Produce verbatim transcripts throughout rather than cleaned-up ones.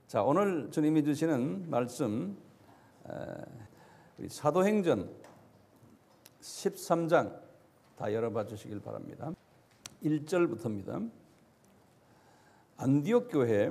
자, 오늘 주님이 주시는 말씀 우리 사도행전 십삼 장 다 열어봐 주시길 바랍니다. 일 절부터입니다. 안디옥 교회에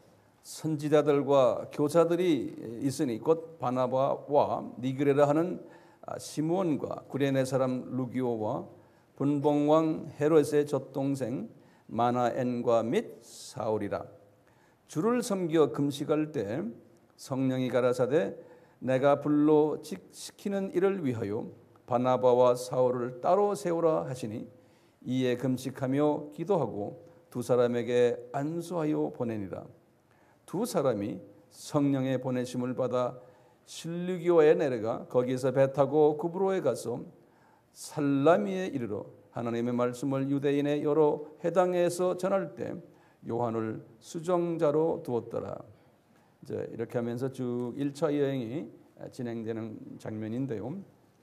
선지자들과 교사들이 있으니 곧 바나바와 니그레라 하는 시므온과 구레네 사람 루기오와 분봉왕 헤롯의 젖동생 마나엔과 및 사울이라. 주를 섬겨 금식할 때 성령이 가라사대 내가 불로 시키는 일을 위하여 바나바와 사울을 따로 세우라 하시니 이에 금식하며 기도하고 두 사람에게 안수하여 보내니라. 두 사람이 성령의 보내심을 받아 실루기오에 내려가 거기서 배 타고 구브로에 가서 살라미에 이르러 하나님의 말씀을 유대인의 여러 해당에서 전할 때 요한을 수정자로 두었더라. 이제 이렇게 하면서 쭉 일 차 여행이 진행되는 장면인데요.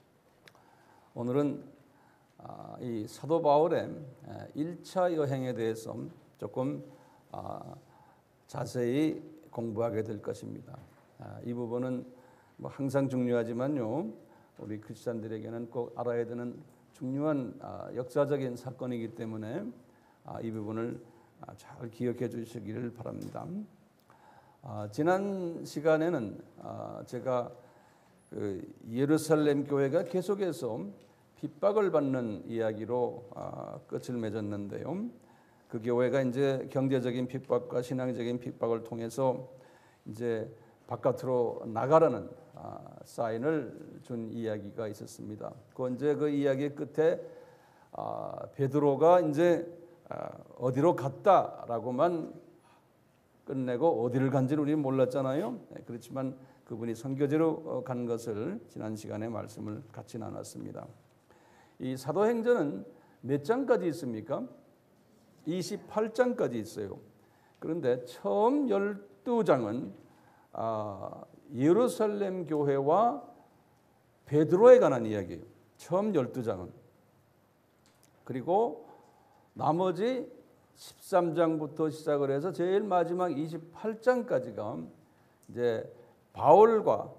오늘은 이 사도 바울의 일 차 여행에 대해서 조금 자세히 공부하게 될 것입니다. 이 부분은 뭐 항상 중요하지만요, 우리 크리스찬들에게는 꼭 알아야 되는 중요한 역사적인 사건이기 때문에 이 부분을 잘 기억해 주시기를 바랍니다. 지난 시간에는 제가 그 예루살렘 교회가 계속해서 핍박을 받는 이야기로 끝을 맺었는데요. 그 교회가 이제 경제적인 핍박과 신앙적인 핍박을 통해서 이제 바깥으로 나가라는 사인을 준 이야기가 있었습니다. 그 이제 그 이야기 끝에 베드로가 이제 어디로 갔다라고만 끝내고 어디를 간지를 우리는 몰랐잖아요. 그렇지만 그분이 선교지로 간 것을 지난 시간에 말씀을 같이 나눴습니다. 이 사도행전은 몇 장까지 있습니까? 이십팔 장까지 있어요. 그런데 처음 열두 장은 아, 예루살렘 교회와 베드로에 관한 이야기예요. 처음 열두 장은. 그리고 나머지 십삼 장부터 시작을 해서 제일 마지막 이십팔 장까지가 이제 바울과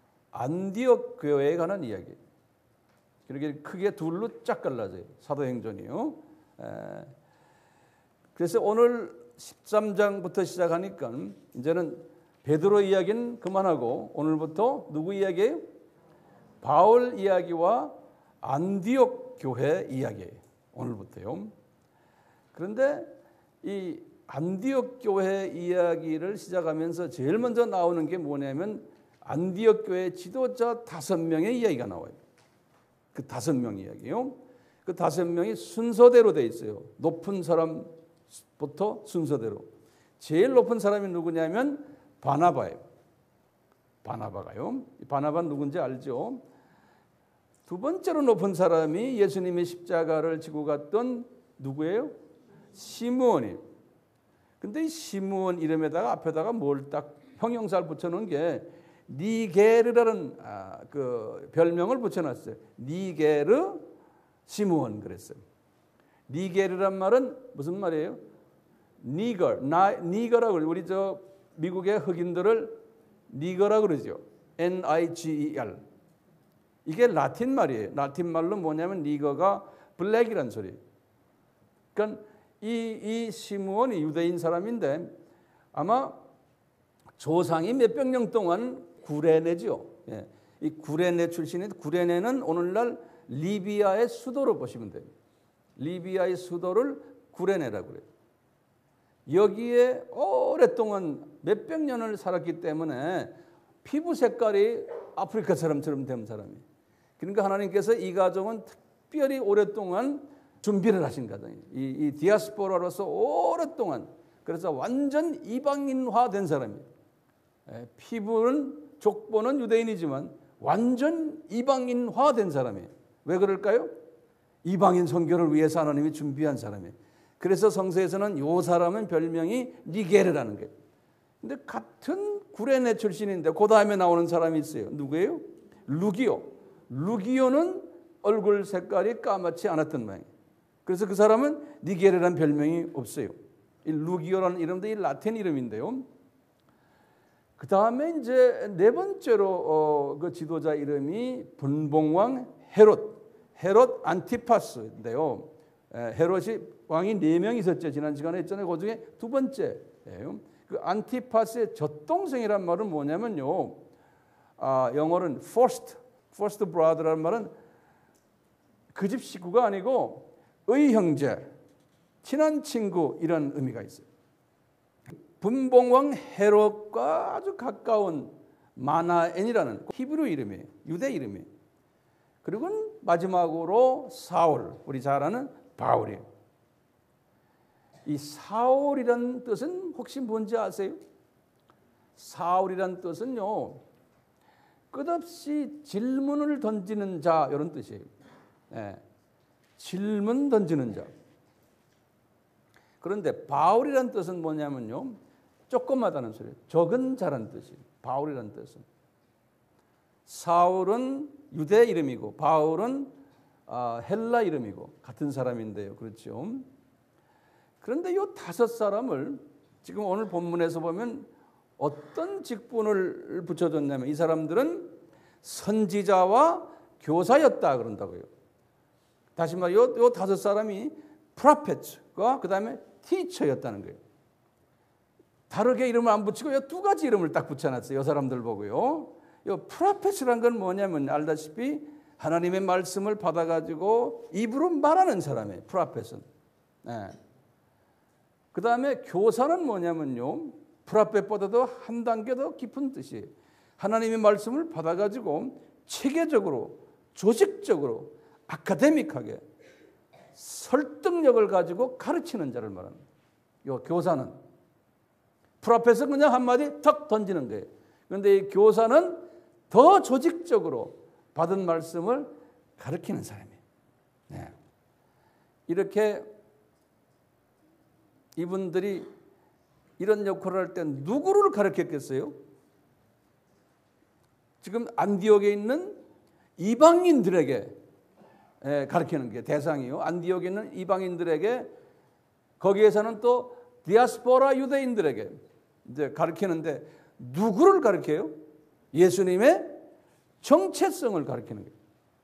안디옥 교회에 관한 이야기예요. 이렇게 크게 둘로 쫙 갈라져요. 사도행전이요. 에, 그래서 오늘 십삼 장부터 시작하니까 이제는 베드로 이야기는 그만하고 오늘부터 누구 이야기예요? 바울 이야기와 안디옥 교회 이야기예요. 오늘부터요. 그런데 이 안디옥 교회 이야기를 시작하면서 제일 먼저 나오는 게 뭐냐면 안디옥 교회 지도자 다섯 명의 이야기가 나와요. 그 다섯 명 이야기요. 그 다섯 명이 순서대로 돼 있어요. 높은 사람부터 순서대로. 제일 높은 사람이 누구냐면 바나바예요. 바나바가요. 바나바는 누군지 알죠? 두 번째로 높은 사람이 예수님의 십자가를 지고 갔던 누구예요? 시므온이에요. 근데 이 시므온 이름에다가 앞에다가 뭘 딱 형용사를 붙여놓은 게 니게르라는 아, 그 별명을 붙여놨어요. 니게르 시므온 그랬어요. 니게르란 말은 무슨 말이에요? 니거, 나, 니거라고 우리 저 미국의 흑인들을 니거라 그러죠. 엔 아이 지 이 알. 이게 라틴 말이에요. 라틴 말로 뭐냐면 니거가 블랙이란 소리예요. 그러니까 이, 이 시므온이 유대인 사람인데 아마 조상이 몇백 년 동안 구레네죠. 예. 이 구레네 출신인데 구레네는 오늘날 리비아의 수도로 보시면 돼요. 리비아의 수도를 구레네라고 그래요. 여기에 오랫동안 몇백 년을 살았기 때문에 피부 색깔이 아프리카 사람처럼 된 사람이에요. 그러니까 하나님께서 이 가정은 특별히 오랫동안 준비를 하신 가정이에요. 이, 이 디아스포라로서 오랫동안 그래서 완전 이방인화된 사람이에요. 예, 피부는 족보는 유대인이지만 완전 이방인화된 사람이에요. 왜 그럴까요? 이방인 선교를 위해서 하나님이 준비한 사람이에요. 그래서 성서에서는 이 사람은 별명이 니게르라는 거예요. 근데 같은 구레네 출신인데 그 다음에 나오는 사람이 있어요. 누구예요? 루기오. 루기오는 얼굴 색깔이 까맣지 않았던 모양이에요. 그래서 그 사람은 니게르라는 별명이 없어요. 이 루기오라는 이름도 이 라틴 이름인데요. 그 다음에 이제 네 번째로 어, 그 지도자 이름이 분봉왕 헤롯, 헤롯 안티파스인데요. 헤롯이 왕이 네 명 있었죠. 지난 시간에 했잖아요. 그 중에 두 번째예요. 그 안티파스의 젖동생이란 말은 뭐냐면요. 아, 영어로는 first, first brother라는 말은 그 집 식구가 아니고 의 형제, 친한 친구 이런 의미가 있어요. 분봉왕 헤롯과 아주 가까운 마나엔이라는 히브리 이름이에요. 유대 이름이에요. 그리고 마지막으로 사울, 우리 잘 아는 바울이에요. 이 사울이란 뜻은 혹시 뭔지 아세요? 사울이란 뜻은요, 끝없이 질문을 던지는 자 이런 뜻이에요. 네. 질문 던지는 자. 그런데 바울이란 뜻은 뭐냐면요, 조그마다는 소리예요. 적은 자란 뜻이에요. 바울이란 뜻은. 사울은 유대 이름이고 바울은 헬라 이름이고 같은 사람인데요. 그렇죠? 그런데 이 다섯 사람을 지금 오늘 본문에서 보면 어떤 직분을 붙여줬냐면 이 사람들은 선지자와 교사였다 그런다고요. 다시 말해 이 다섯 사람이 프로페트과 그 다음에 티처였다는 거예요. 다르게 이름을 안 붙이고 이 두 가지 이름을 딱 붙여놨어요. 이 사람들 보고요. 이 프로페트란 건 뭐냐면 알다시피 하나님의 말씀을 받아가지고 입으로 말하는 사람이에요. 프로페트는. 네. 그 다음에 교사는 뭐냐면요. 프로페트보다도 한 단계 더 깊은 뜻이에요. 하나님의 말씀을 받아가지고 체계적으로, 조직적으로, 아카데믹하게 설득력을 가지고 가르치는 자를 말합니다. 요 교사는. 프로페트는 그냥 한마디 턱 던지는 거예요. 그런데 이 교사는 더 조직적으로 받은 말씀을 가르치는 사람이에요. 네. 이렇게 이분들이 이런 역할을 할 때 누구를 가르쳤겠어요? 지금 안디옥에 있는 이방인들에게 가르치는 게 대상이요. 안디옥에 있는 이방인들에게, 거기에서는 또 디아스포라 유대인들에게 이제 가르치는데 누구를 가르쳐요? 예수님의 정체성을 가르치는 거예요.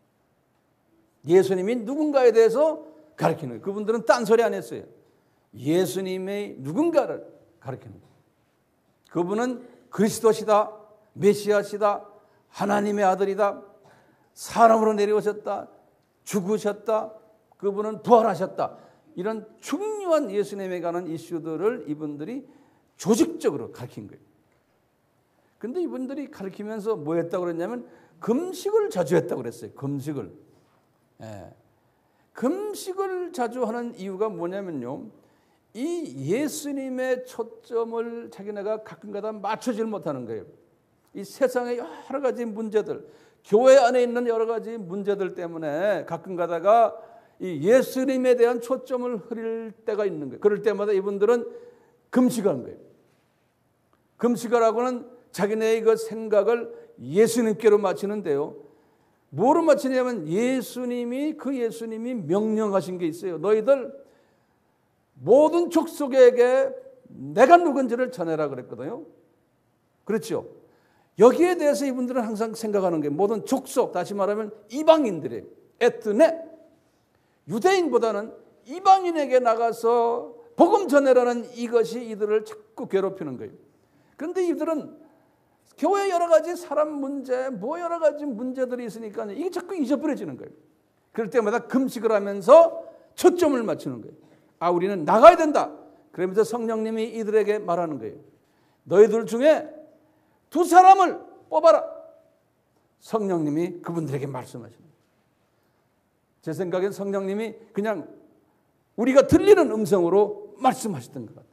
예수님이 누군가에 대해서 가르치는 거예요. 그분들은 딴소리 안 했어요. 예수님의 누군가를 가르치는 거예요. 그분은 그리스도시다, 메시아시다, 하나님의 아들이다, 사람으로 내려오셨다, 죽으셨다, 그분은 부활하셨다. 이런 중요한 예수님에 관한 이슈들을 이분들이 조직적으로 가르친 거예요. 근데 이분들이 가르치면서 뭐 했다고 그랬냐면 금식을 자주 했다고 그랬어요. 금식을. 예. 금식을 자주 하는 이유가 뭐냐면요. 이 예수님의 초점을 자기네가 가끔가다 맞추질 못하는 거예요. 이 세상의 여러 가지 문제들, 교회 안에 있는 여러 가지 문제들 때문에 가끔 가다가 이 예수님에 대한 초점을 흐릴 때가 있는 거예요. 그럴 때마다 이분들은 금식하는 거예요. 금식하라고는 자기네의 그 생각을 예수님께로 맞추는데요. 뭐로 맞추냐면 예수님이, 그 예수님이 명령하신 게 있어요. 너희들 모든 족속에게 내가 누군지를 전해라 그랬거든요. 그렇죠? 여기에 대해서 이분들은 항상 생각하는 게 모든 족속, 다시 말하면 이방인들이에요. 에트네, 유대인보다는 이방인에게 나가서 복음 전해라는 이것이 이들을 자꾸 괴롭히는 거예요. 그런데 이들은 교회 여러 가지 사람 문제, 뭐 여러 가지 문제들이 있으니까 이게 자꾸 잊어버려지는 거예요. 그럴 때마다 금식을 하면서 초점을 맞추는 거예요. 아, 우리는 나가야 된다. 그러면서 성령님이 이들에게 말하는 거예요. 너희들 중에 두 사람을 뽑아라. 성령님이 그분들에게 말씀하십니다. 제 생각엔 성령님이 그냥 우리가 들리는 음성으로 말씀하셨던 것 같아요.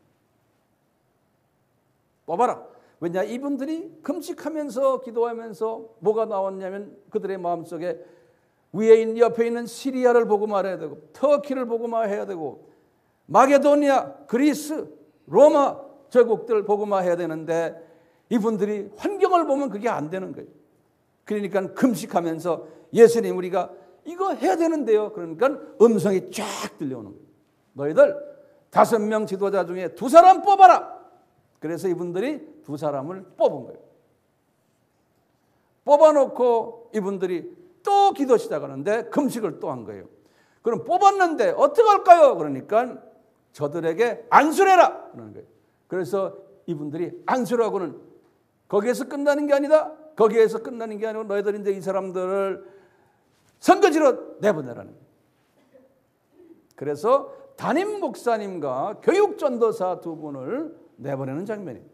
뽑아라. 왜냐, 이분들이 금식하면서 기도하면서 뭐가 나왔냐면 그들의 마음속에 위에 있는, 옆에 있는 시리아를 보고 말해야 되고, 터키를 보고 말해야 되고, 마게도니아, 그리스, 로마 제국들 보고 말해야 되는데 이분들이 환경을 보면 그게 안 되는 거예요. 그러니까 금식하면서 예수님 우리가 이거 해야 되는데요. 그러니까 음성이 쫙 들려오는 거예요. 너희들 다섯 명 지도자 중에 두 사람 뽑아라. 그래서 이분들이 두 사람을 뽑은 거예요. 뽑아놓고 이분들이 또 기도 시작하는데 금식을 또 한 거예요. 그럼 뽑았는데 어떻게 할까요? 그러니까 저들에게 안수해라 그러는 거예요. 그래서 이분들이 안수라고는 거기에서 끝나는 게 아니다. 거기에서 끝나는 게 아니고 너희들 이제 이 사람들을 선거지로 내보내라는 거예요. 그래서 담임 목사님과 교육 전도사 두 분을 내보내는 장면이에요.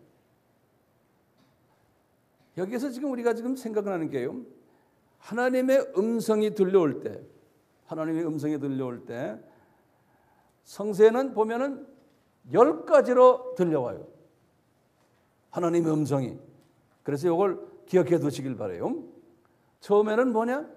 여기서 지금 우리가 지금 생각하는 게요. 하나님의 음성이 들려올 때, 하나님의 음성이 들려올 때 성서에는 보면은 열 가지로 들려와요. 하나님의 음성이. 그래서 이걸 기억해 두시길 바라요. 처음에는 뭐냐?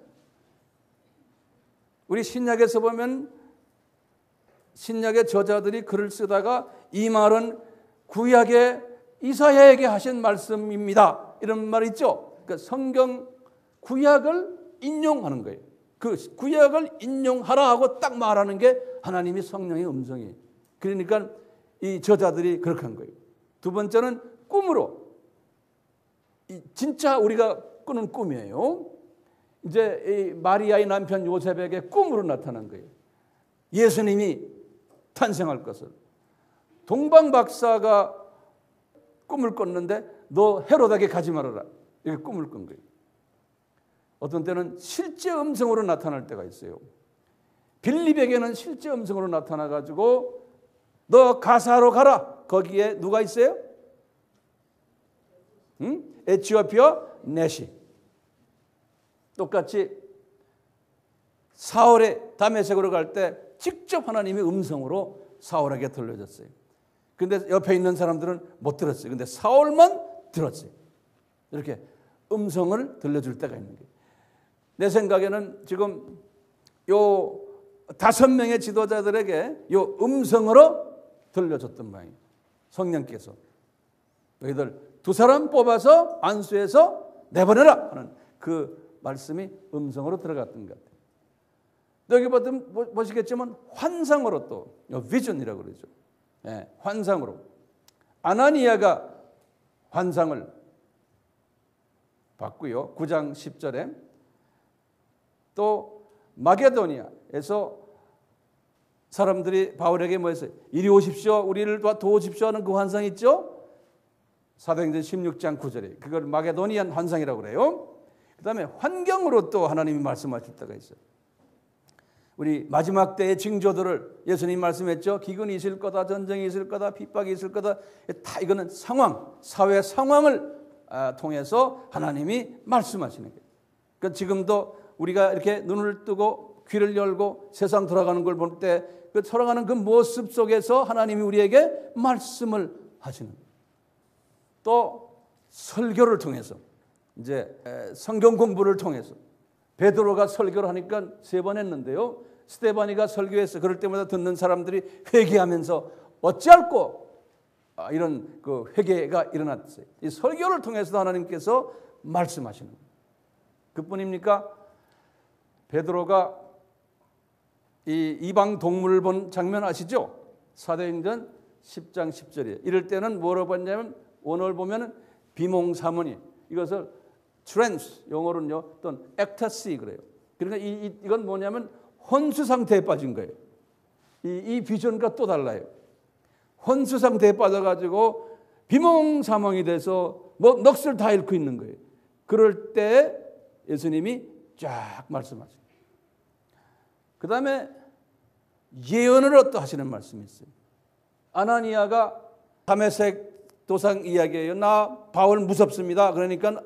우리 신약에서 보면 신약의 저자들이 글을 쓰다가 이 말은 구약의 이사야에게 하신 말씀입니다. 이런 말 있죠. 그러니까 성경 구약을 인용하는 거예요. 그 구약을 인용하라 하고 딱 말하는 게 하나님이 성령의 음성이에요. 그러니까 이 저자들이 그렇게 한 거예요. 두 번째는 꿈으로. 진짜 우리가 꾸는 꿈이에요. 이제 이 마리아의 남편 요셉에게 꿈으로 나타난 거예요. 예수님이 탄생할 것을. 동방 박사가 꿈을 꿨는데 너 헤롯에게 가지 말아라. 이렇게 꿈을 꾼 거예요. 어떤 때는 실제 음성으로 나타날 때가 있어요. 빌립에게는 실제 음성으로 나타나가지고 너 가사로 가라. 거기에 누가 있어요? 응? 에티오피아 넷이. 똑같이 사울의 다메섹으로 갈 때 직접 하나님의 음성으로 사울에게 들려졌어요. 근데 옆에 있는 사람들은 못 들었어요. 근데 사울만 들었어요. 이렇게 음성을 들려줄 때가 있는 거예요. 내 생각에는 지금 요 다섯 명의 지도자들에게 요 음성으로 들려줬던 모양이에요. 성령께서 너희들 두 사람 뽑아서 안수해서 내보내라 하는 그 말씀이 음성으로 들어갔던 것 같아요. 여기 보면 보시겠지만 환상으로 또 비전이라고 그러죠. 네, 환상으로 아나니아가 환상을 봤고요. 구 장 십 절에 또 마게도니아에서 사람들이 바울에게 뭐 했어요? 이리 오십시오. 우리를 도우십시오 하는 그 환상 있죠? 사도행전 십육 장 구 절에 그걸 마게도니안 환상이라고 그래요. 그 다음에 환경으로 또 하나님이 말씀하실 때가 있어요. 우리 마지막 때의 징조들을 예수님 말씀했죠. 기근이 있을 거다, 전쟁이 있을 거다, 핍박이 있을 거다. 다 이거는 상황, 사회 상황을 통해서 하나님이 말씀하시는 거예요. 그러니까 지금도 우리가 이렇게 눈을 뜨고 귀를 열고 세상 돌아가는 걸 볼 때 그 돌아가는 그 모습 속에서 하나님이 우리에게 말씀을 하시는 거예요. 또 설교를 통해서 이제 성경 공부를 통해서 베드로가 설교를 하니까 세 번 했는데요. 스데바니가 설교해서 그럴 때마다 듣는 사람들이 회개하면서 어찌할꼬 이런 그 회개가 일어났어요. 이 설교를 통해서 하나님께서 말씀하시는 거예요. 그뿐입니까? 베드로가 이 이방 동물을 본 장면 아시죠? 사도행전 십 장 십 절이에요. 이럴 때는 뭐라고 했냐면 원어를 보면 비몽사문이 이것을 트랜스 영어로는요 또는 액타시 그래요. 그러니까 이, 이, 이건 뭐냐면 혼수 상태에 빠진 거예요. 이, 이 비전과 또 달라요. 혼수 상태에 빠져가지고 비몽사몽이 돼서 뭐 넋을 다 잃고 있는 거예요. 그럴 때 예수님이 쫙 말씀하세요. 그 다음에 예언을 또 하시는 말씀이 있어요. 아나니아가 다메섹 도상 이야기예요. 나 바울 무섭습니다. 그러니까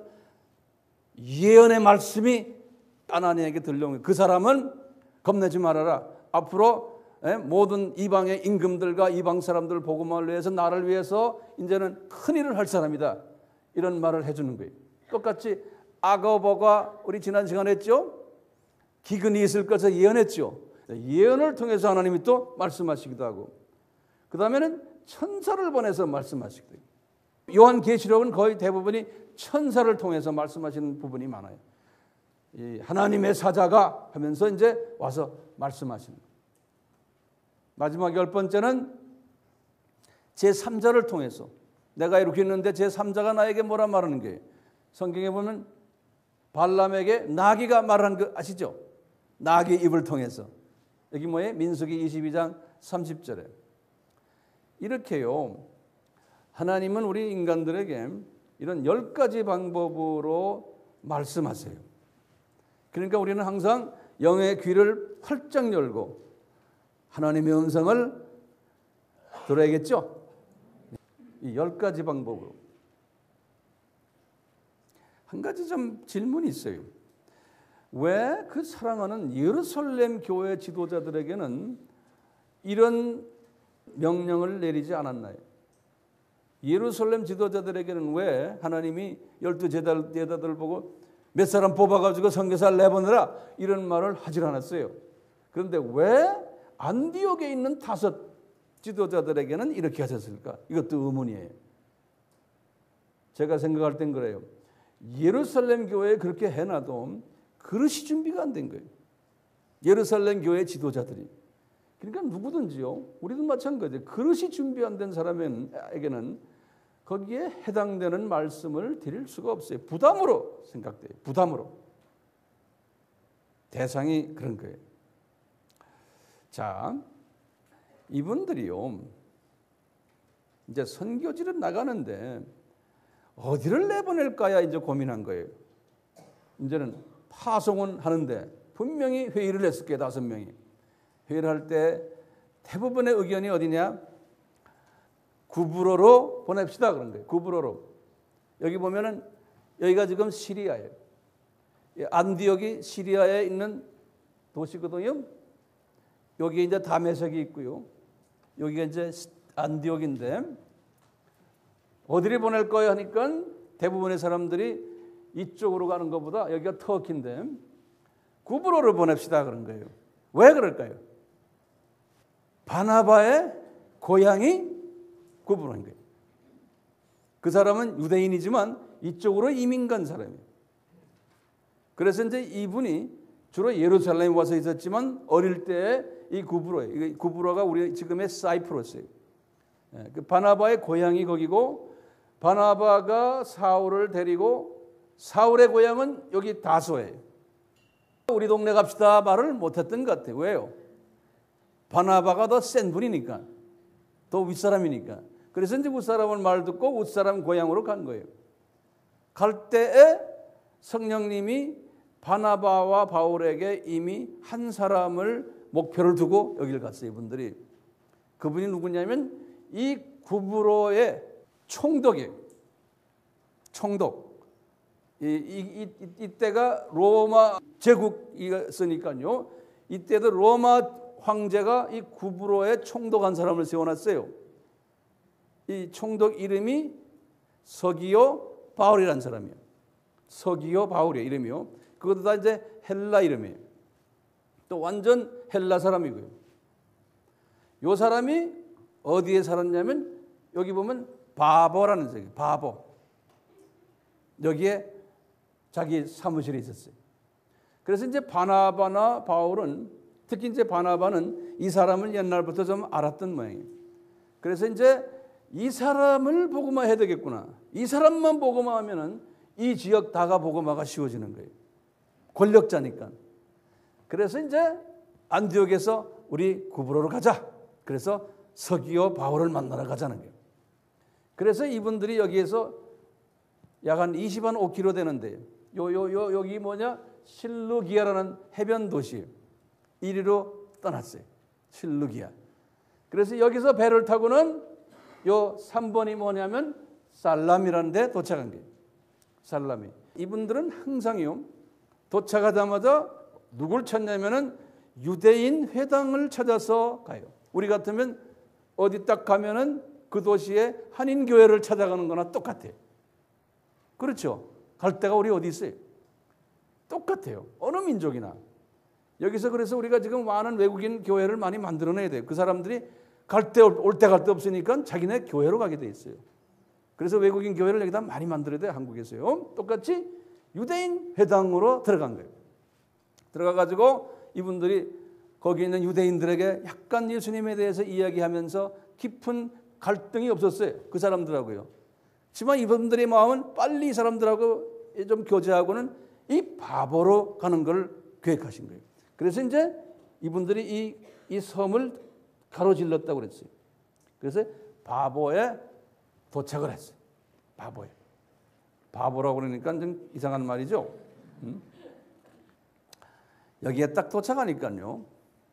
예언의 말씀이 아나니아에게 들려온 거예요. 그 사람은 겁내지 말아라. 앞으로 모든 이방의 임금들과 이방 사람들 복음을 위해서 나를 위해서 이제는 큰 일을 할 사람이다. 이런 말을 해주는 거예요. 똑같이 아가보가 우리 지난 시간에 했죠. 기근이 있을 것을 예언했죠. 예언을 통해서 하나님이 또 말씀하시기도 하고 그 다음에는 천사를 보내서 말씀하시기도 해요. 요한계시록은 거의 대부분이 천사를 통해서 말씀하시는 부분이 많아요. 이 하나님의 사자가 하면서 이제 와서 말씀하시는 거예요. 마지막 열 번째는 제삼 자를 통해서 내가 이렇게 했는데 제삼자가 나에게 뭐라 말하는 거예요? 성경에 보면 발람에게 나귀가 말한 거 아시죠? 나귀 입을 통해서. 여기 뭐예요? 민수기 이십이 장 삼십 절에. 이렇게요. 하나님은 우리 인간들에게 이런 열 가지 방법으로 말씀하세요. 그러니까 우리는 항상 영의 귀를 활짝 열고 하나님의 음성을 들어야겠죠? 이 열 가지 방법으로. 한 가지 좀 질문이 있어요. 왜 그 사랑하는 예루살렘 교회 지도자들에게는 이런 명령을 내리지 않았나요? 예루살렘 지도자들에게는 왜 하나님이 열두 제자들을 보고 몇 사람 뽑아가지고 선교사를 내보내라 이런 말을 하질 않았어요. 그런데 왜 안디옥에 있는 다섯 지도자들에게는 이렇게 하셨을까? 이것도 의문이에요. 제가 생각할 땐 그래요. 예루살렘 교회에 그렇게 해놔도 그릇이 준비가 안 된 거예요. 예루살렘 교회 지도자들이. 그러니까 누구든지요. 우리도 마찬가지예요. 그릇이 준비 안 된 사람에게는 거기에 해당되는 말씀을 드릴 수가 없어요. 부담으로 생각돼요. 부담으로. 대상이 그런 거예요. 자, 이분들이요. 이제 선교지를 나가는데 어디를 내보낼까야 이제 고민한 거예요. 이제는 파송은 하는데 분명히 회의를 했을 거예요. 다섯 명이. 회의를 할 때 대부분의 의견이 어디냐? 구브로로 보냅시다 그런 거예요. 구브로로. 여기 보면은 여기가 지금 시리아예요. 안디옥이 시리아에 있는 도시거든요. 여기 이제 다메섹이 있고요. 여기가 이제 안디옥인데 어디를 보낼 거예요 하니까 대부분의 사람들이 이쪽으로 가는 것보다 여기가 터키인데 구브로를 보냅시다 그런 거예요. 왜 그럴까요? 바나바의 고향이 구브로인 거예요. 그 사람은 유대인이지만 이쪽으로 이민 간 사람이에요. 그래서 이제 이분이 주로 예루살렘에 와서 있었지만 어릴 때 이 구브로에 구브로가 우리 지금의 사이프러스예요. 그 바나바의 고향이 거기고 바나바가 사울을 데리고 사울의 고향은 여기 다소예요. 우리 동네 갑시다 말을 못했던 것 같아요. 왜요? 바나바가 더 센 분이니까, 더 윗사람이니까. 그래서 이제 윗사람을 말 듣고 윗사람 고향으로 간 거예요. 갈 때에 성령님이 바나바와 바울에게 이미 한 사람을 목표를 두고 여기를 갔어요. 이분들이. 그분이 누구냐면 이 구브로의 총독이에요. 총독. 이, 이, 이, 이때가 로마 제국이었으니까요. 이때도 로마 황제가 이 구브로에 총독한 사람을 세워놨어요. 이 총독 이름이 서기오 바울이라는 사람이에요. 서기오 바울의 이름이요. 그것도 다 이제 헬라 이름이에요. 또 완전 헬라 사람이고요. 이 사람이 어디에 살았냐면 여기 보면 바보라는 세계, 바보. 여기에 자기 사무실에 있었어요. 그래서 이제 바나바나 바울은 특히 이제 바나바는 이 사람을 옛날부터 좀 알았던 모양이에요. 그래서 이제 이 사람을 복음화 해야 되겠구나. 이 사람만 복음화하면은 이 지역 다가 복음화가 쉬워지는 거예요. 권력자니까. 그래서 이제 안디옥에서 우리 구브로로 가자. 그래서 서기오 바울을 만나러 가자는 거예요. 그래서 이분들이 여기에서 약 한 이십오 킬로미터 되는데 요, 요, 요, 여기 뭐냐? 실루기아라는 해변 도시예요. 이리로 떠났어요. 실루기아. 그래서 여기서 배를 타고는 요 삼 번이 뭐냐면 살람이라는 데 도착한 거예요. 살람이. 이분들은 항상요. 도착하자마자 누굴 찾냐면은 유대인 회당을 찾아서 가요. 우리 같으면 어디 딱 가면은 그 도시에 한인 교회를 찾아가는 거나 똑같아요. 그렇죠? 갈 데가 우리 어디 있어요? 똑같아요. 어느 민족이나. 여기서 그래서 우리가 지금 많은 외국인 교회를 많이 만들어내야 돼요. 그 사람들이 갈 때 올 때 갈 데 없으니까 자기네 교회로 가게 돼 있어요. 그래서 외국인 교회를 여기다 많이 만들어야 돼요. 한국에서요. 똑같이 유대인 회당으로 들어간 거예요. 들어가가지고 이분들이 거기 있는 유대인들에게 약간 예수님에 대해서 이야기하면서 깊은 갈등이 없었어요. 그 사람들하고요. 하지만 이분들의 마음은 빨리 이 사람들하고 좀 교제하고는 이 바보로 가는 걸 계획하신 거예요. 그래서 이제 이분들이 이, 이 섬을 가로질렀다고 그랬어요. 그래서 바보에 도착을 했어요. 바보에. 바보라고 그러니까 좀 이상한 말이죠. 음? 여기에 딱 도착하니까요.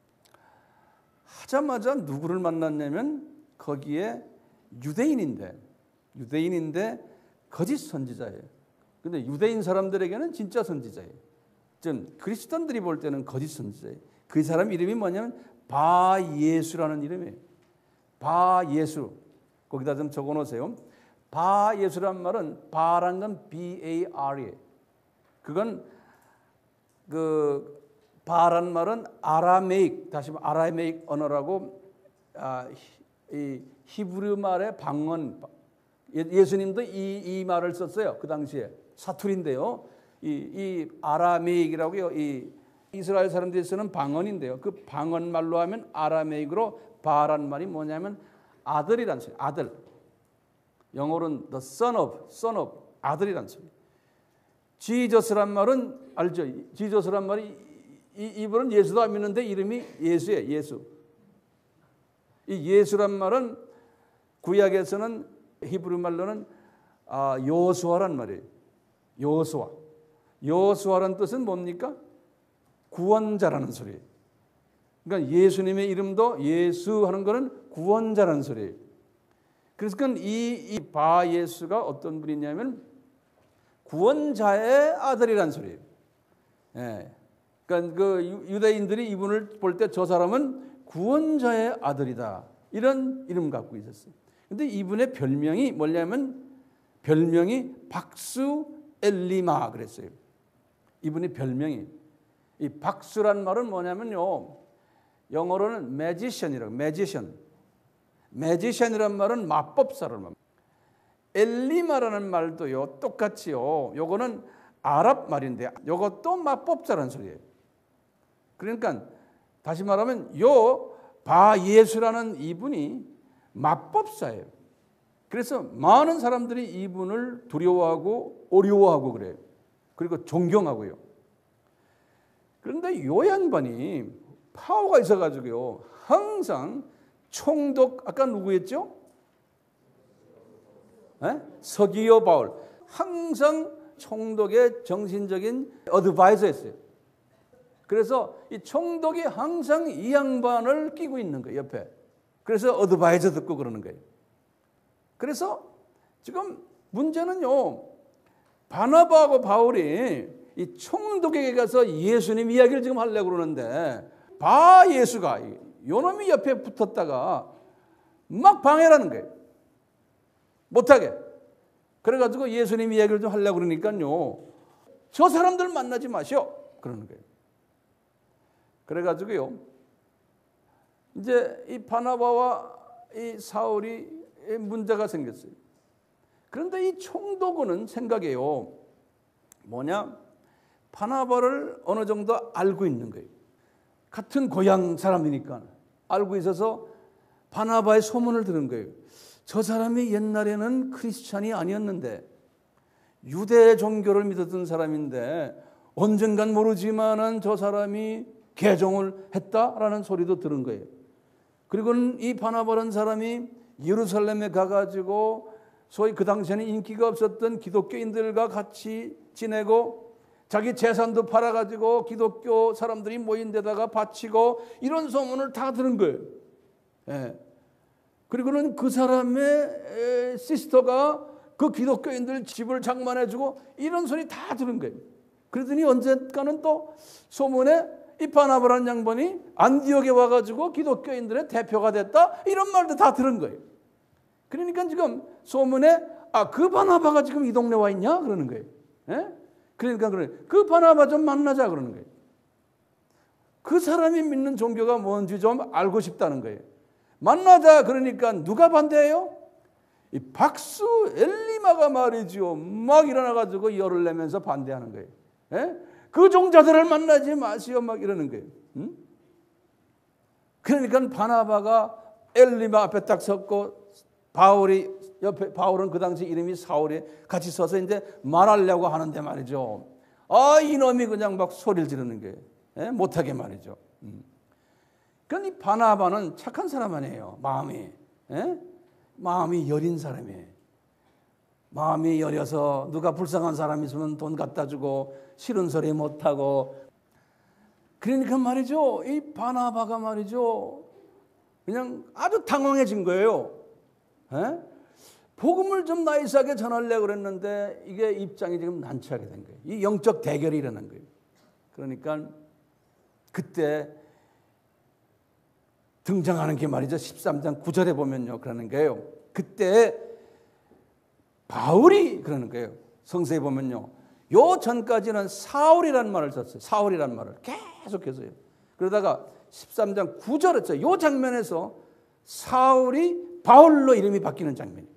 하자마자 누구를 만났냐면 거기에 유대인인데 유대인인데 거짓 선지자예요. 근데 유대인 사람들에게는 진짜 선지자예요. 좀 그리스도인들이 볼 때는 거짓 선지자예요. 그 사람 이름이 뭐냐면 바예수라는 이름이에요. 바예수. 거기다 좀 적어 놓으세요. 바예수란 말은 바란 건 비 에이 알이에요. 그건 그 바란 말은 아라메익, 다시 말해 아라메익 언어라고 아, 이 히브리 말의 방언. 예수님도 이, 이 말을 썼어요. 그 당시에 사투리인데요. 이, 이 아라메익이라고요. 이 이스라엘 사람들이 쓰는 방언인데요. 그 방언 말로 하면 아라메익으로 바란 말이 뭐냐면 아들이란 소리. 아들. 영어로는 the son of, son of 아들이란 소리. 지저스란 말은 알죠? 지저스란 말이 이, 이분은 예수도 안 믿는데 이름이 예수예요. 예수. 이 예수란 말은 구약에서는 히브리 말로는 아, 요수아란 말이에요. 요수아. 요수아란 뜻은 뭡니까? 구원자라는 소리예요. 그러니까 예수님의 이름도 예수 하는 거는 구원자라는 소리예요. 그래서 이, 이 바예수가 어떤 분이냐면 구원자의 아들이란 소리예요. 예. 그러니까 그 유대인들이 이분을 볼 때 저 사람은 구원자의 아들이다. 이런 이름 갖고 있었어요. 근데 이분의 별명이 뭐냐면 별명이 박수 엘리마 그랬어요. 이분의 별명이 이 박수란 말은 뭐냐면요. 영어로는 매지션이라고 매지션. 매지션이란 말은 마법사라는 말. 엘리마라는 말도요. 똑같이요. 요거는 아랍 말인데 요것도 마법사라는 소리예요. 그러니까 다시 말하면 요 바예수라는 이분이 마법사예요. 그래서 많은 사람들이 이분을 두려워하고 어려워하고 그래요. 그리고 존경하고요. 그런데 요 양반이 파워가 있어가지고요. 항상 총독 아까 누구였죠? 에? 서기오 바울. 항상 총독의 정신적인 어드바이저였어요. 그래서 이 총독이 항상 이 양반을 끼고 있는 거예요. 옆에. 그래서 어드바이저 듣고 그러는 거예요. 그래서 지금 문제는요. 바나바하고 바울이 이 총독에게 가서 예수님 이야기를 지금 하려고 그러는데 바예수가 요놈이 옆에 붙었다가 막 방해라는 거예요. 못하게. 그래가지고 예수님 이야기를 좀 하려고 그러니까요. 저 사람들 만나지 마시오. 그러는 거예요. 그래가지고요. 이제 이 바나바와 이 사울이 문제가 생겼어요. 그런데 이 총독은 생각해요. 뭐냐? 바나바를 어느 정도 알고 있는 거예요. 같은 고향 사람이니까 알고 있어서 바나바의 소문을 들은 거예요. 저 사람이 옛날에는 크리스찬이 아니었는데 유대 종교를 믿었던 사람인데 언젠간 모르지만은 저 사람이 개종을 했다라는 소리도 들은 거예요. 그리고는 이 바나바라는 사람이 예루살렘에 가가지고 소위 그 당시에는 인기가 없었던 기독교인들과 같이 지내고 자기 재산도 팔아가지고 기독교 사람들이 모인 데다가 바치고 이런 소문을 다 들은 거예요. 예. 그리고는 그 사람의 시스터가 그 기독교인들 집을 장만해주고 이런 소리 다 들은 거예요. 그러더니 언젠가는 또 소문에 이 바나바라는 양반이 안디옥에 와가지고 기독교인들의 대표가 됐다 이런 말도 다 들은 거예요. 그러니까 지금 소문에 아, 그 바나바가 지금 이 동네 와 있냐 그러는 거예요. 예? 그러니까 그래 그 바나바 좀 만나자 그러는 거예요. 그 사람이 믿는 종교가 뭔지 좀 알고 싶다는 거예요. 만나자 그러니까 누가 반대해요? 이 박수 엘리마가 말이죠. 막 일어나가지고 열을 내면서 반대하는 거예요. 예? 그 종자들을 만나지 마시오 막 이러는 거예요. 응? 그러니까 바나바가 엘리마 앞에 딱 섰고 바울이 옆에 바울은 그 당시 이름이 사울이 같이 서서 이제 말하려고 하는데 말이죠. 아, 이놈이 그냥 막 소리를 지르는 게 예? 못하게 말이죠. 음. 그러니 바나바는 착한 사람 아니에요. 마음이 예? 마음이 여린 사람이에요. 마음이 여려서 누가 불쌍한 사람 있으면 돈 갖다 주고 싫은 소리 못하고. 그러니까 말이죠. 이 바나바가 말이죠. 그냥 아주 당황해진 거예요. 에? 복음을 좀 나이스하게 전하려고 그랬는데 이게 입장이 지금 난처하게 된 거예요. 이 영적 대결이 일어난 거예요. 그러니까 그때 등장하는 게 말이죠. 십삼 장 구 절에 보면요. 그러는 거예요. 그때 바울이 그러는 거예요. 성서에 보면요. 요 전까지는 사울이라는 말을 썼어요. 사울이라는 말을 계속해서요. 그러다가 십삼 장 구 절에 써요. 요 장면에서 사울이 바울로 이름이 바뀌는 장면이에요.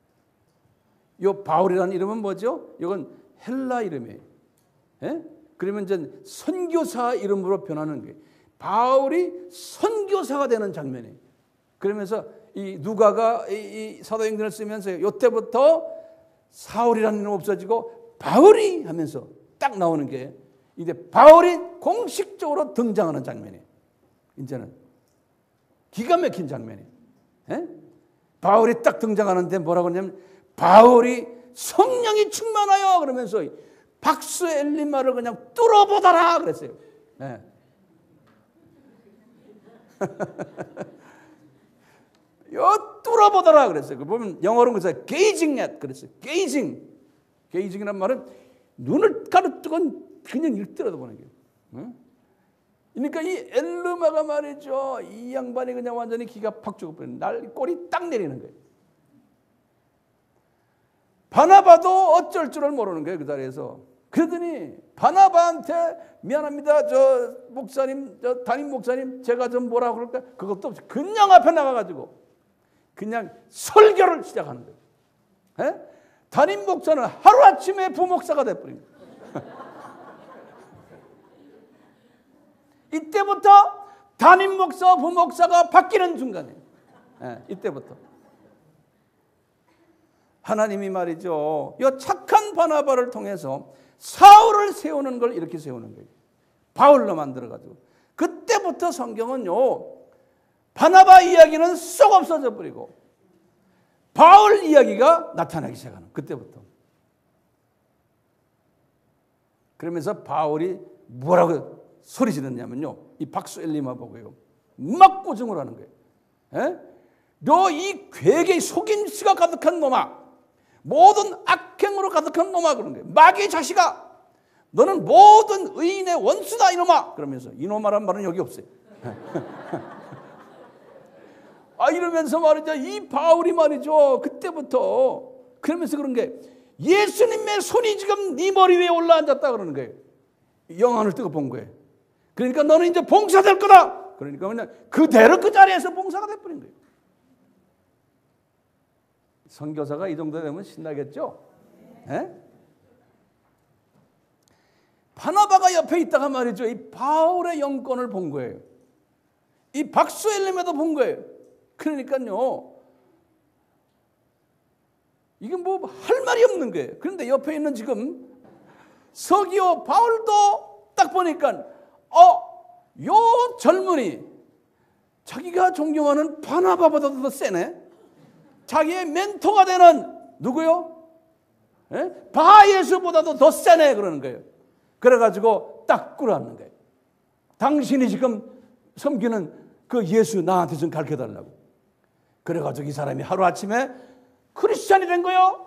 요 바울이라는 이름은 뭐죠? 이건 헬라 이름이에요. 예? 그러면 이제 선교사 이름으로 변하는 거예요. 바울이 선교사가 되는 장면이에요. 그러면서 이 누가가 이, 이 사도행전을 쓰면서 이때부터 사울이라는 이름 없어지고 바울이 하면서 딱 나오는 게 이제 바울이 공식적으로 등장하는 장면이에요. 이제는 기가 막힌 장면이에요. 예? 바울이 딱 등장하는데 뭐라고 하냐면 바울이 성령이 충만하여 그러면서 박수 엘리마를 그냥 뚫어보더라 그랬어요. 예. 요 뚫어보더라 그랬어요. 그 보면 영어로는 그래서 gazing at 그랬어요. gazing, gazing이란 말은 눈을 가르뜨건 그냥 일더라도 보는 거예요. 응? 그러니까 이 엘르마가 말이죠. 이 양반이 그냥 완전히 기가 팍 죽어버리는 날 꼬리 딱 내리는 거예요. 바나바도 어쩔 줄을 모르는 거예요. 그 자리에서. 그러더니 바나바한테 미안합니다. 저 목사님, 저 담임 목사님 제가 좀 뭐라고 그럴까? 그것도 없이 그냥 앞에 나가가지고 그냥 설교를 시작하는 거예요. 에? 담임 목사는 하루아침에 부목사가 돼버린 거예요. 이때부터 담임 목사, 부목사가 바뀌는 순간이에요. 에, 이때부터. 하나님이 말이죠. 이 착한 바나바를 통해서 사울을 세우는 걸 이렇게 세우는 거예요. 바울로 만들어가지고. 그때부터 성경은요. 바나바 이야기는 쏙 없어져 버리고 바울 이야기가 나타나기 시작하는 그때부터. 그러면서 바울이 뭐라고 소리 지르냐면요. 이 박수 엘리마 보고요. 막 꾸중을 하는 거예요. 너 이 괴계 속임수가 가득한 놈아. 모든 악행으로 가득한 놈아 그런 거예요. 마귀의 자식아. 너는 모든 의인의 원수다 이놈아. 그러면서 이놈아란 말은 여기 없어요. 아 이러면서 말이죠. 이 바울이 말이죠. 그때부터 그러면서 그런 게 예수님의 손이 지금 네 머리 위에 올라앉았다 그러는 거예요. 영안을 뜨고 본 거예요. 그러니까 너는 이제 봉사될 거다. 그러니까 그냥 그대로 그 자리에서 봉사가 돼버린 거예요. 선교사가 이 정도 되면 신나겠죠? 예? 바나바가 옆에 있다가 말이죠. 이 바울의 영권을 본 거예요. 이 박수 엘림에도 본 거예요. 그러니까요. 이게 뭐 할 말이 없는 거예요. 그런데 옆에 있는 지금 서기오 바울도 딱 보니까 어, 요 젊은이 자기가 존경하는 바나바보다도 더 세네. 자기의 멘토가 되는 누구요? 예? 바예수보다도 더 세네 그러는 거예요. 그래가지고 딱 끌어안는 거예요. 당신이 지금 섬기는 그 예수 나한테 좀 가르쳐달라고. 그래가지고 이 사람이 하루아침에 크리스찬이 된 거예요.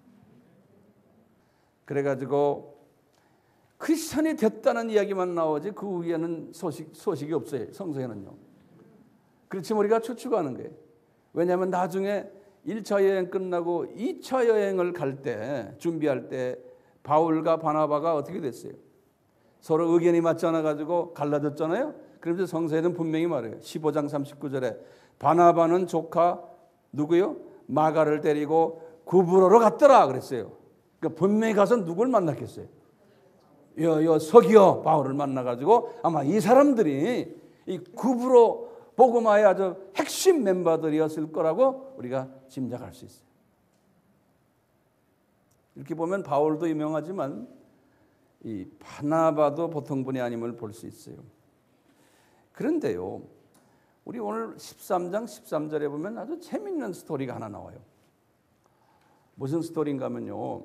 그래가지고 크리스찬이 됐다는 이야기만 나오지 그 위에는 소식, 소식이 없어요. 성서에는요. 그렇지 우리가 추측하는 거예요. 왜냐하면 나중에 일 차 여행 끝나고 이 차 여행을 갈 때 준비할 때 바울과 바나바가 어떻게 됐어요? 서로 의견이 맞지 않아 가지고 갈라졌잖아요. 그래서 성서에는 분명히 말해요. 십오 장 삼십구 절에 바나바는 조카 누구요? 마가를 데리고 구브로로 갔더라 그랬어요. 그러니까 분명히 가서 누굴 만났겠어요? 여, 여 서기어 바울을 만나 가지고 아마 이 사람들이 이 구브로 복음화의 아주 핵심 멤버들이었을 거라고 우리가 짐작할 수 있어요. 이렇게 보면 바울도 유명하지만 이 바나바도 보통 분이 아님을 볼 수 있어요. 그런데요, 우리 오늘 십삼 장 십삼 절에 보면 아주 재밌는 스토리가 하나 나와요. 무슨 스토리인가 하면요,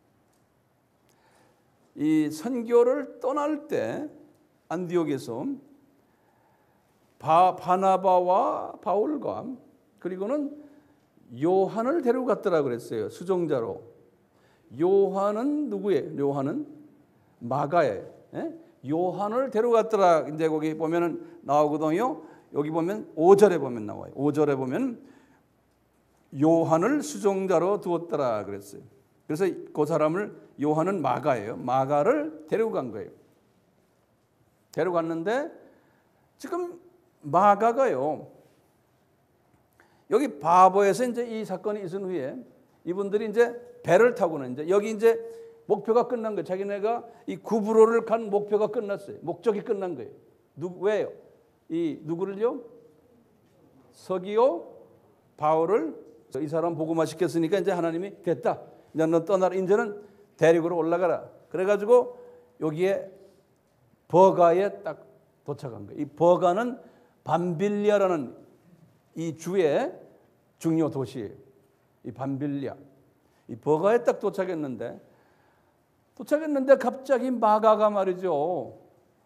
이 선교를 떠날 때 안디옥에서 바, 바나바와 바울과 그리고는 요한을 데리고 갔더라 그랬어요. 수종자로. 요한은 누구예요? 요한은 마가예요. 예? 요한을 데리고 갔더라. 이제 거기 보면은 나오거든요. 여기 보면 오 절에 보면 나와요. 오 절에 보면 요한을 수종자로 두었더라 그랬어요. 그래서 그 사람을, 요한은 마가예요. 마가를 데리고 간 거예요. 데리고 갔는데 지금 마가가요, 여기 바보에서 이제 이 사건이 있은 후에 이분들이 이제 배를 타고는 이제 여기 이제 목표가 끝난 거예요. 자기네가 이 구브로를 간 목표가 끝났어요. 목적이 끝난 거예요. 누, 왜요? 이 누구를요? 서기오 바울을, 이 사람 복음화 시켰으니까 이제 하나님이 됐다. 이제 너 떠나라. 이제는 대륙으로 올라가라. 그래가지고 여기에 버가에 딱 도착한 거예요. 이 버가는 밤빌리아라는 이 주의 중요 도시예요. 이 밤빌리아. 이 버가에 딱 도착했는데, 도착했는데 갑자기 마가가 말이죠,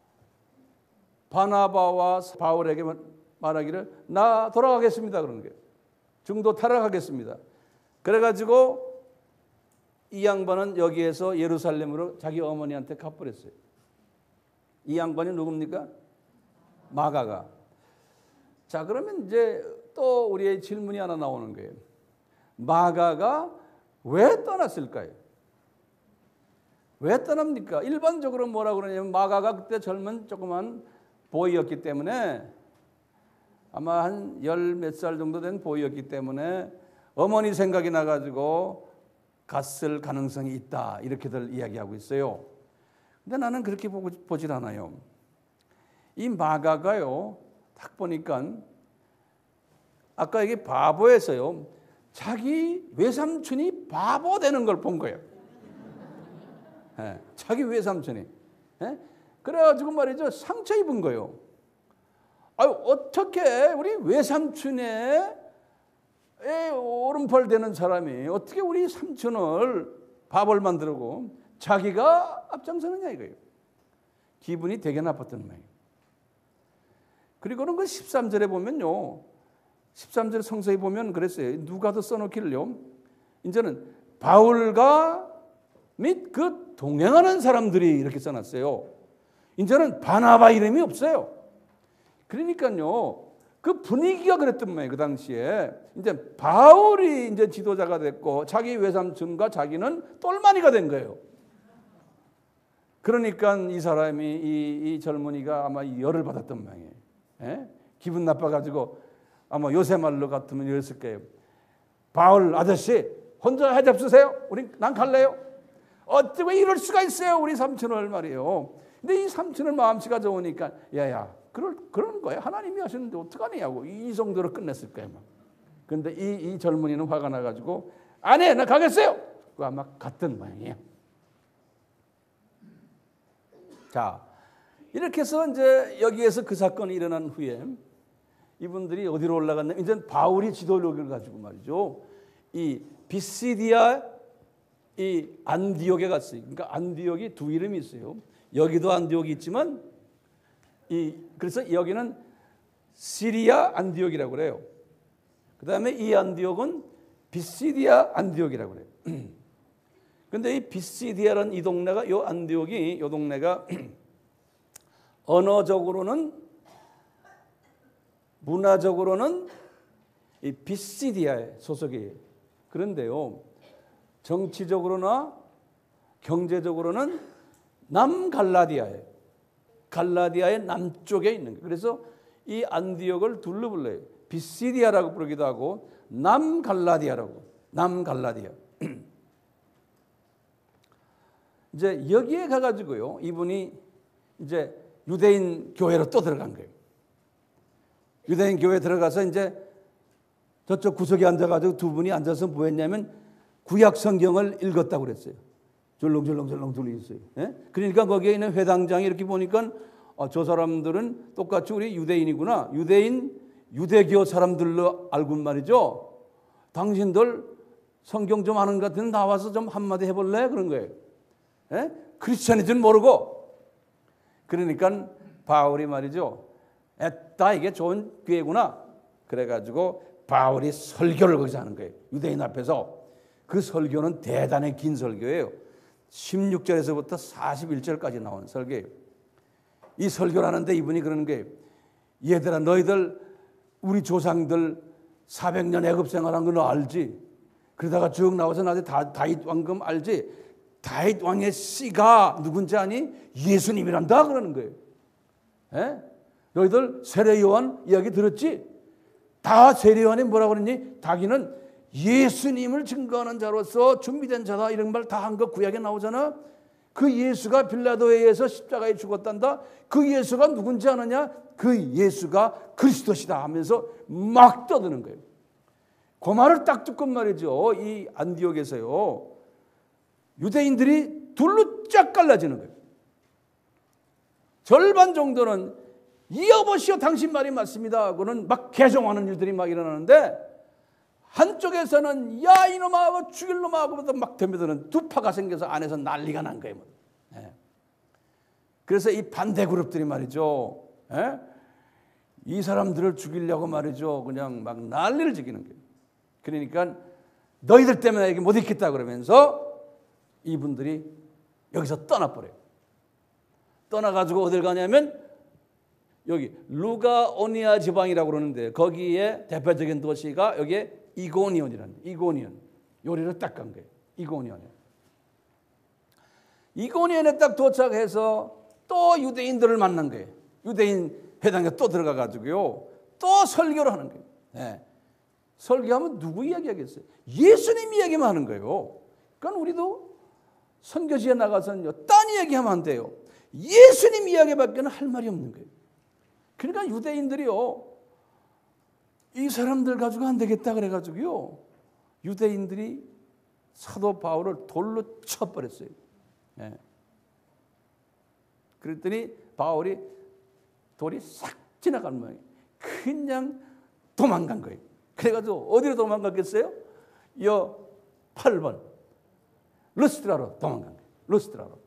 바나바와 바울에게 말하기를 나 돌아가겠습니다 그러는 거예요. 중도 타락하겠습니다. 그래가지고 이 양반은 여기에서 예루살렘으로 자기 어머니한테 가버렸어요. 이 양반이 누굽니까? 마가가. 자, 그러면 이제 또 우리의 질문이 하나 나오는 거예요. 마가가 왜 떠났을까요? 왜 떠납니까? 일반적으로 뭐라고 그러냐면 마가가 그때 젊은 조그만 보이였기 때문에, 아마 한 열 몇 살 정도 된 보이였기 때문에 어머니 생각이 나가지고 갔을 가능성이 있다, 이렇게들 이야기하고 있어요. 근데 나는 그렇게 보고, 보질 않아요. 이 마가가요, 딱 보니까 아까 이게 바보에서요, 자기 외삼촌이 바보 되는 걸 본 거예요. 네, 자기 외삼촌이. 네? 그래가지고 말이죠, 상처 입은 거예요. 아유, 어떻게 우리 외삼촌의 오른팔 되는 사람이 어떻게 우리 삼촌을 바보를 만들고 자기가 앞장서느냐 이거예요. 기분이 되게 나빴던 모양이에요. 그리고는 그 십삼 절에 보면요, 십삼 절 성서에 보면 그랬어요. 누가도 써놓기를요, 이제는 바울과 및 그 동행하는 사람들이 이렇게 써놨어요. 이제는 바나바 이름이 없어요. 그러니까요, 그 분위기가 그랬던 모양이에요. 그 당시에 이제 바울이 이제 지도자가 됐고 자기 외삼촌과 자기는 똘마니가 된 거예요. 그러니까 이 사람이, 이, 이 젊은이가 아마 열을 받았던 모양이에요. 예? 기분 나빠가지고 아마 요새 말로 같으면 이랬을 거예요. 바울 아저씨, 혼자 해잡수세요. 우리 난 갈래요. 어떻게 이럴 수가 있어요, 우리 삼촌을 말이에요. 근데 이 삼촌은 마음씨가 좋으니까 야야, 그럴 그런 거야. 하나님이 하시는데 어떡하냐고 이 정도로 끝냈을 거예요. 막. 근데 이, 이 젊은이는 화가 나가지고 안 해, 나 가겠어요. 그 아마 갔던 모양이에요. 자, 이렇게 해서 이제 여기에서 그 사건이 일어난 후에 이분들이 어디로 올라갔냐면 이제 바울이 지도력을 가지고 말이죠, 이 비시디아 이 안디옥에 갔어요. 그러니까 안디옥이 두 이름이 있어요. 여기도 안디옥이 있지만 이 그래서 여기는 시리아 안디옥이라고 그래요. 그다음에 이 안디옥은 비시디아 안디옥이라고 그래요. 근데 이 비시디아라는 이 동네가, 이 안디옥이, 이 동네가 언어적으로는, 문화적으로는 이 비시디아의 소속이에요. 그런데요, 정치적으로나 경제적으로는 남갈라디아예요. 갈라디아의 남쪽에 있는 거예요. 그래서 이 안디옥을 둘로 불러요. 비시디아라고 부르기도 하고 남갈라디아라고. 남갈라디아. 이제 여기에 가가지고요, 이분이 이제 유대인 교회로 또 들어간 거예요. 유대인 교회 들어가서 이제 저쪽 구석에 앉아가지고 두 분이 앉아서 뭐 했냐면 구약 성경을 읽었다고 그랬어요. 절렁절렁절렁 돌리겠어요. 예? 그러니까 거기에 있는 회당장이 이렇게 보니까 어, 저 사람들은 똑같이 우리 유대인이구나. 유대인, 유대교 사람들로 알고 말이죠. 당신들 성경 좀 아는 것 같은데 나와서 좀 한마디 해볼래? 그런 거예요. 예? 크리스찬인지는 모르고. 그러니까 바울이 말이죠. 에따 이게 좋은 기회구나. 그래가지고 바울이 설교를 거기서 하는 거예요. 유대인 앞에서. 그 설교는 대단히 긴 설교예요. 십육 절에서부터 사십일 절까지 나오는 설교예요. 이 설교를 하는데 이분이 그러는 거예요. 얘들아 너희들 우리 조상들 사백 년 애굽 생활한 거 너 알지? 그러다가 쭉 나와서 나한테 다, 다윗 왕금 알지? 다윗 왕의 씨가 누군지 아니? 예수님이란다 그러는 거예요. 에? 너희들 세례요한 이야기 들었지? 다 세례요한이 뭐라고 그랬니? 자기는 예수님을 증거하는 자로서 준비된 자다 이런 말 다 한 거 구약에 나오잖아. 그 예수가 빌라도에 의해서 십자가에 죽었단다. 그 예수가 누군지 아느냐? 그 예수가 그리스도시다 하면서 막 떠드는 거예요. 그 말을 딱 듣고 말이죠. 이 안디옥에서요. 유대인들이 둘로 쫙 갈라지는 거예요. 절반 정도는 이 여보시오 당신 말이 맞습니다 하고는 막 개종하는 일들이 막 일어나는데 한쪽에서는 야 이놈아 하고 죽일 놈아 하고 막 덤벼드는 두 파가 생겨서 안에서 난리가 난 거예요. 네. 그래서 이 반대 그룹들이 말이죠. 네? 이 사람들을 죽이려고 말이죠. 그냥 막 난리를 지기는 거예요. 그러니까 너희들 때문에 여기 못 있겠다 그러면서 이분들이 여기서 떠나버려요. 떠나가지고 어딜 가냐면 여기 루가오니아 지방이라고 그러는데 거기에 대표적인 도시가 여기에 이고니온이라는 이고니온 요리를 딱 간 거예요. 이고니온에 이고니온에 딱 도착해서 또 유대인들을 만난 거예요. 유대인 회당에 또 들어가 가지고요 또 설교를 하는 거예요. 네. 설교하면 누구 이야기하겠어요? 예수님 이야기만 하는 거예요. 그러니까 우리도 선교지에 나가서는요 딴 이야기하면 안 돼요. 예수님 이야기밖에는 할 말이 없는 거예요. 그러니까 유대인들이요 이 사람들 가지고 안 되겠다 그래가지고요 유대인들이 사도 바울을 돌로 쳐버렸어요. 네. 그랬더니 바울이 돌이 싹 지나간 모양이에요. 그냥 도망간 거예요. 그래가지고 어디로 도망갔겠어요? 여 팔 번 루스트라로 도망간 거예요. 루스트라로.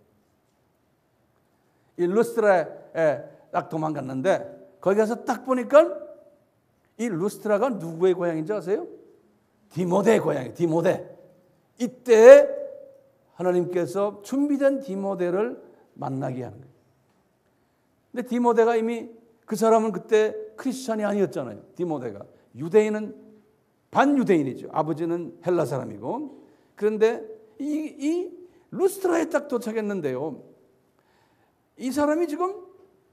이 루스트라에 딱 도망갔는데 거기 가서 딱 보니까 이 루스트라가 누구의 고향인지 아세요? 디모데의 고향이에요. 디모데. 이때 하나님께서 준비된 디모데를 만나게 하는 거예요. 근데 디모데가 이미 그 사람은 그때 크리스찬이 아니었잖아요. 디모데가. 유대인은 반유대인이죠. 아버지는 헬라 사람이고. 그런데 이, 이 루스트라에 딱 도착했는데요. 이 사람이 지금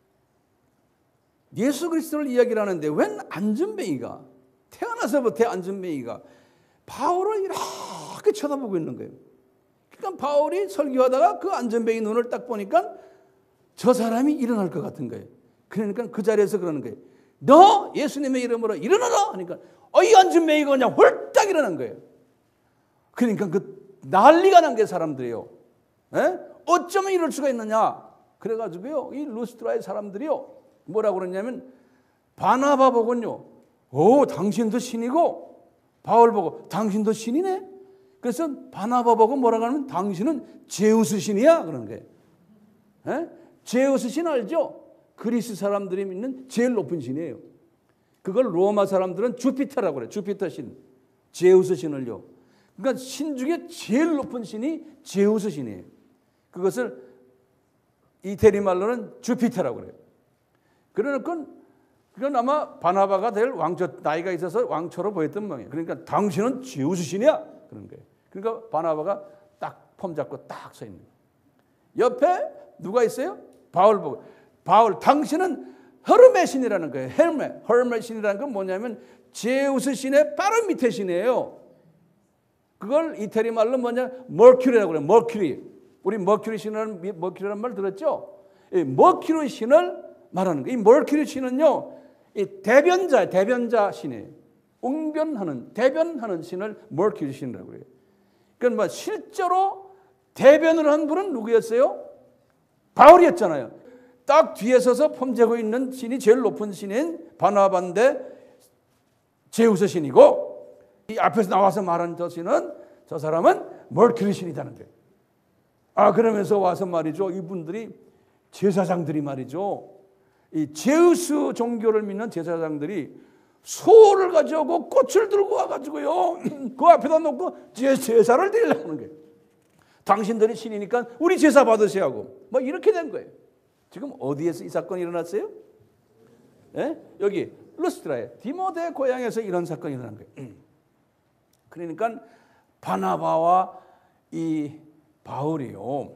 예수 그리스도를 이야기를 하는데 웬 안전뱅이가 태어나서부터 안전뱅이가 바울을 이렇게 쳐다보고 있는 거예요. 그러니까 바울이 설교하다가 그 안전뱅이 눈을 딱 보니까 저 사람이 일어날 것 같은 거예요. 그러니까 그 자리에서 그러는 거예요. 너 예수님의 이름으로 일어나라 하니까 어, 이 안전뱅이가 그냥 홀딱 일어난 거예요. 그러니까 그 난리가 난 게 사람들이요. 에? 어쩌면 이럴 수가 있느냐. 그래가지고요 이 루스트라의 사람들이요 뭐라고 그러냐면 바나바 보고는요 오 당신도 신이고 바울 보고 당신도 신이네. 그래서 바나바 보고 뭐라고 하면 당신은 제우스 신이야 그러는 거예요. 에? 제우스 신 알죠? 그리스 사람들이 믿는 제일 높은 신이에요. 그걸 로마 사람들은 주피터라고 그래요. 주피터 신, 제우스 신을요. 그러니까 신 중에 제일 높은 신이 제우스 신이에요. 그것을 이태리 말로는 주피터라고 그래요. 그러니까 그건 아마 바나바가 될 왕초 나이가 있어서 왕초로 보였던 모양이에요. 그러니까 당신은 제우스 신이야 그런 거예요. 그러니까 바나바가 딱 폼 잡고 딱 서 있는 거예요. 옆에 누가 있어요? 바울 보고 바울 당신은 헤르메 신이라는 거예요. 헤르메 헤르메 신이라는 건 뭐냐면 제우스 신의 바로 밑에 신이에요. 그걸 이태리 말로 뭐냐 머큐리라고 그래요. 머큐리. 우리 머큐리 신이라는 머큐리라는 말 들었죠? 이 머큐리 신을 말하는 거예요. 이 머큐리 신은요, 이 대변자, 대변자 신이에요. 웅변하는, 대변하는 신을 머큐리 신이라고 그래요. 그러니까 뭐 실제로 대변을 한 분은 누구였어요? 바울이었잖아요. 딱 뒤에 서서 폼재고 있는 신이 제일 높은 신인 바나바인데 제우스 신이고, 이 앞에서 나와서 말한 저 신은, 저 사람은 머큐리 신이라는 거예요. 아, 그러면서 와서 말이죠, 이분들이 제사장들이 말이죠, 이 제우스 종교를 믿는 제사장들이 소를 가져오고 꽃을 들고 와가지고요, 그 앞에다 놓고 제사를 드리려고 하는 거예요. 당신들이 신이니까 우리 제사 받으셔야 하고, 뭐 이렇게 된 거예요. 지금 어디에서 이 사건이 일어났어요? 예? 여기 루스트라에, 디모데 고향에서 이런 사건이 일어난 거예요. 그러니까 바나바와 이 바울이요,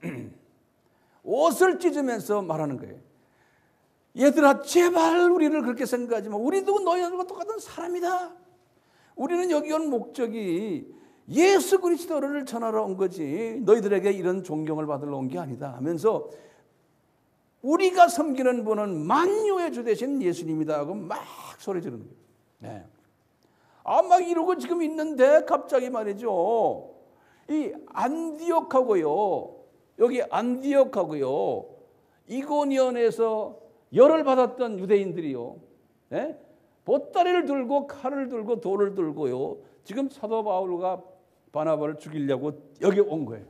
옷을 찢으면서 말하는 거예요. 얘들아, 제발 우리를 그렇게 생각하지 마. 우리도 너희들과 똑같은 사람이다. 우리는 여기 온 목적이 예수 그리스도를 전하러 온 거지, 너희들에게 이런 존경을 받으러 온 게 아니다 하면서, 우리가 섬기는 분은 만유의 주 되신 예수님이다 하고 막 소리 지르는 거예요. 네. 아, 막 이러고 지금 있는데 갑자기 말이죠, 이 안디옥하고요, 여기 안디옥하고요, 이고니온에서 열을 받았던 유대인들이요, 네? 보따리를 들고 칼을 들고 돌을 들고요, 지금 사도 바울과 바나바를 죽이려고 여기 온 거예요.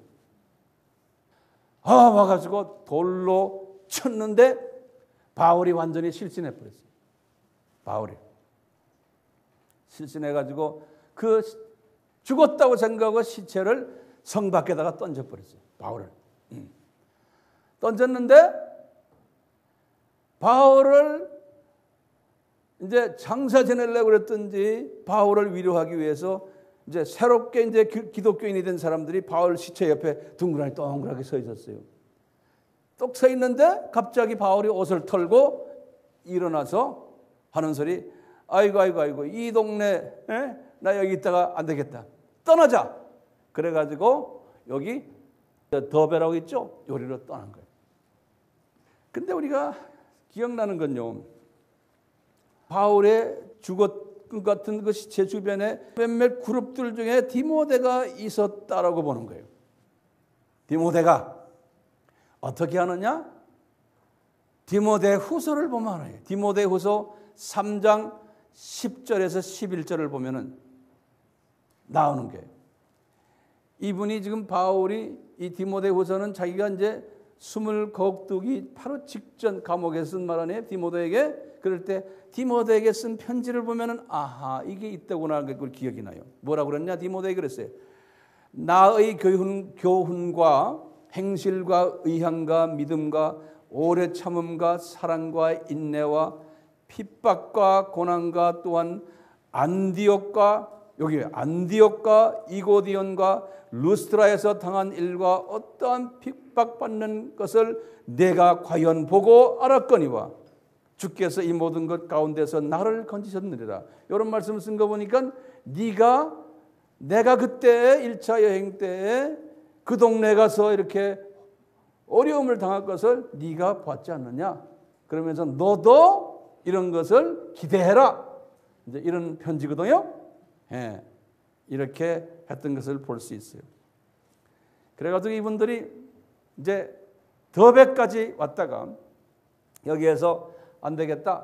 아, 와가지고 돌로 쳤는데 바울이 완전히 실신해 버렸어요. 바울이 실신해가지고 그 죽었다고 생각하고 시체를 성 밖에다가 던져버렸어요. 바울을. 음. 던졌는데 바울을 이제 장사 지내려고 그랬던지, 바울을 위로하기 위해서 이제 새롭게 이제 기독교인이 된 사람들이 바울 시체 옆에 둥그라니 동그랗게 서 있었어요. 똑 서 있는데 갑자기 바울이 옷을 털고 일어나서 하는 소리, 아이고 아이고 아이고 이 동네, 에? 나 여기 있다가 안 되겠다, 떠나자. 그래가지고 여기 더베라고 있죠, 여기로 떠난 거예요. 근데 우리가 기억나는 건요, 바울의 죽었 같은 그 시체 주변에 몇몇 그룹들 중에 디모데가 있었다라고 보는 거예요. 디모데가 어떻게 하느냐? 디모데 후서를 보면 알아요. 디모데 후서 삼 장 십 절에서 십일 절을 보면은 나오는 거예요. 이분이 지금 바울이 이 디모데 후서는 자기가 이제 숨을 거두기 바로 직전 감옥에 쓴 말 아니에요, 디모데에게. 그럴 때 디모데에게 쓴 편지를 보면은 아하, 이게 있다구나 하는 걸 기억이 나요. 뭐라고 그랬냐? 디모데에게 그랬어요. 나의 교훈, 교훈과 행실과 의향과 믿음과 오래 참음과 사랑과 인내와 핍박과 고난과 또한 안디옥과, 여기 안디옥과 이고디온과 루스트라에서 당한 일과 어떠한 핍박받는 것을 내가 과연 보고 알았거니와 주께서 이 모든 것 가운데서 나를 건지셨느니라. 이런 말씀을 쓴 거 보니까, 네가 내가 그때 일 차 여행 때 그 동네 가서 이렇게 어려움을 당할 것을 네가 봤지 않느냐? 그러면서 너도 이런 것을 기대해라. 이제 이런 편지거든요. 예, 이렇게 했던 것을 볼 수 있어요. 그래가지고 이분들이 이제 더베까지 왔다가 여기에서 안 되겠다,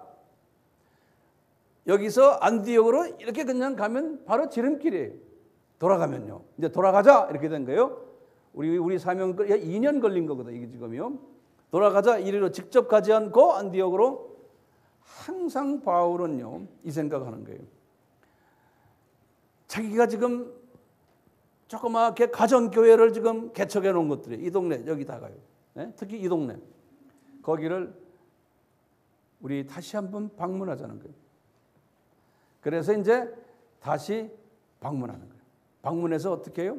여기서 안디옥으로 이렇게 그냥 가면 바로 지름길이에요. 돌아가면요, 이제 돌아가자 이렇게 된 거예요. 우리 우리 사명 이 년 걸린 거거든 이게 지금요. 돌아가자 이리로 직접 가지 않고 안디옥으로. 항상 바울은요 이 생각하는 거예요. 자기가 지금 조그맣게 가정교회를 지금 개척해 놓은 것들이 이 동네 여기다가요. 네? 특히 이 동네 거기를 우리 다시 한번 방문하자는 거예요. 그래서 이제 다시 방문하는 거예요. 방문해서 어떻게 해요?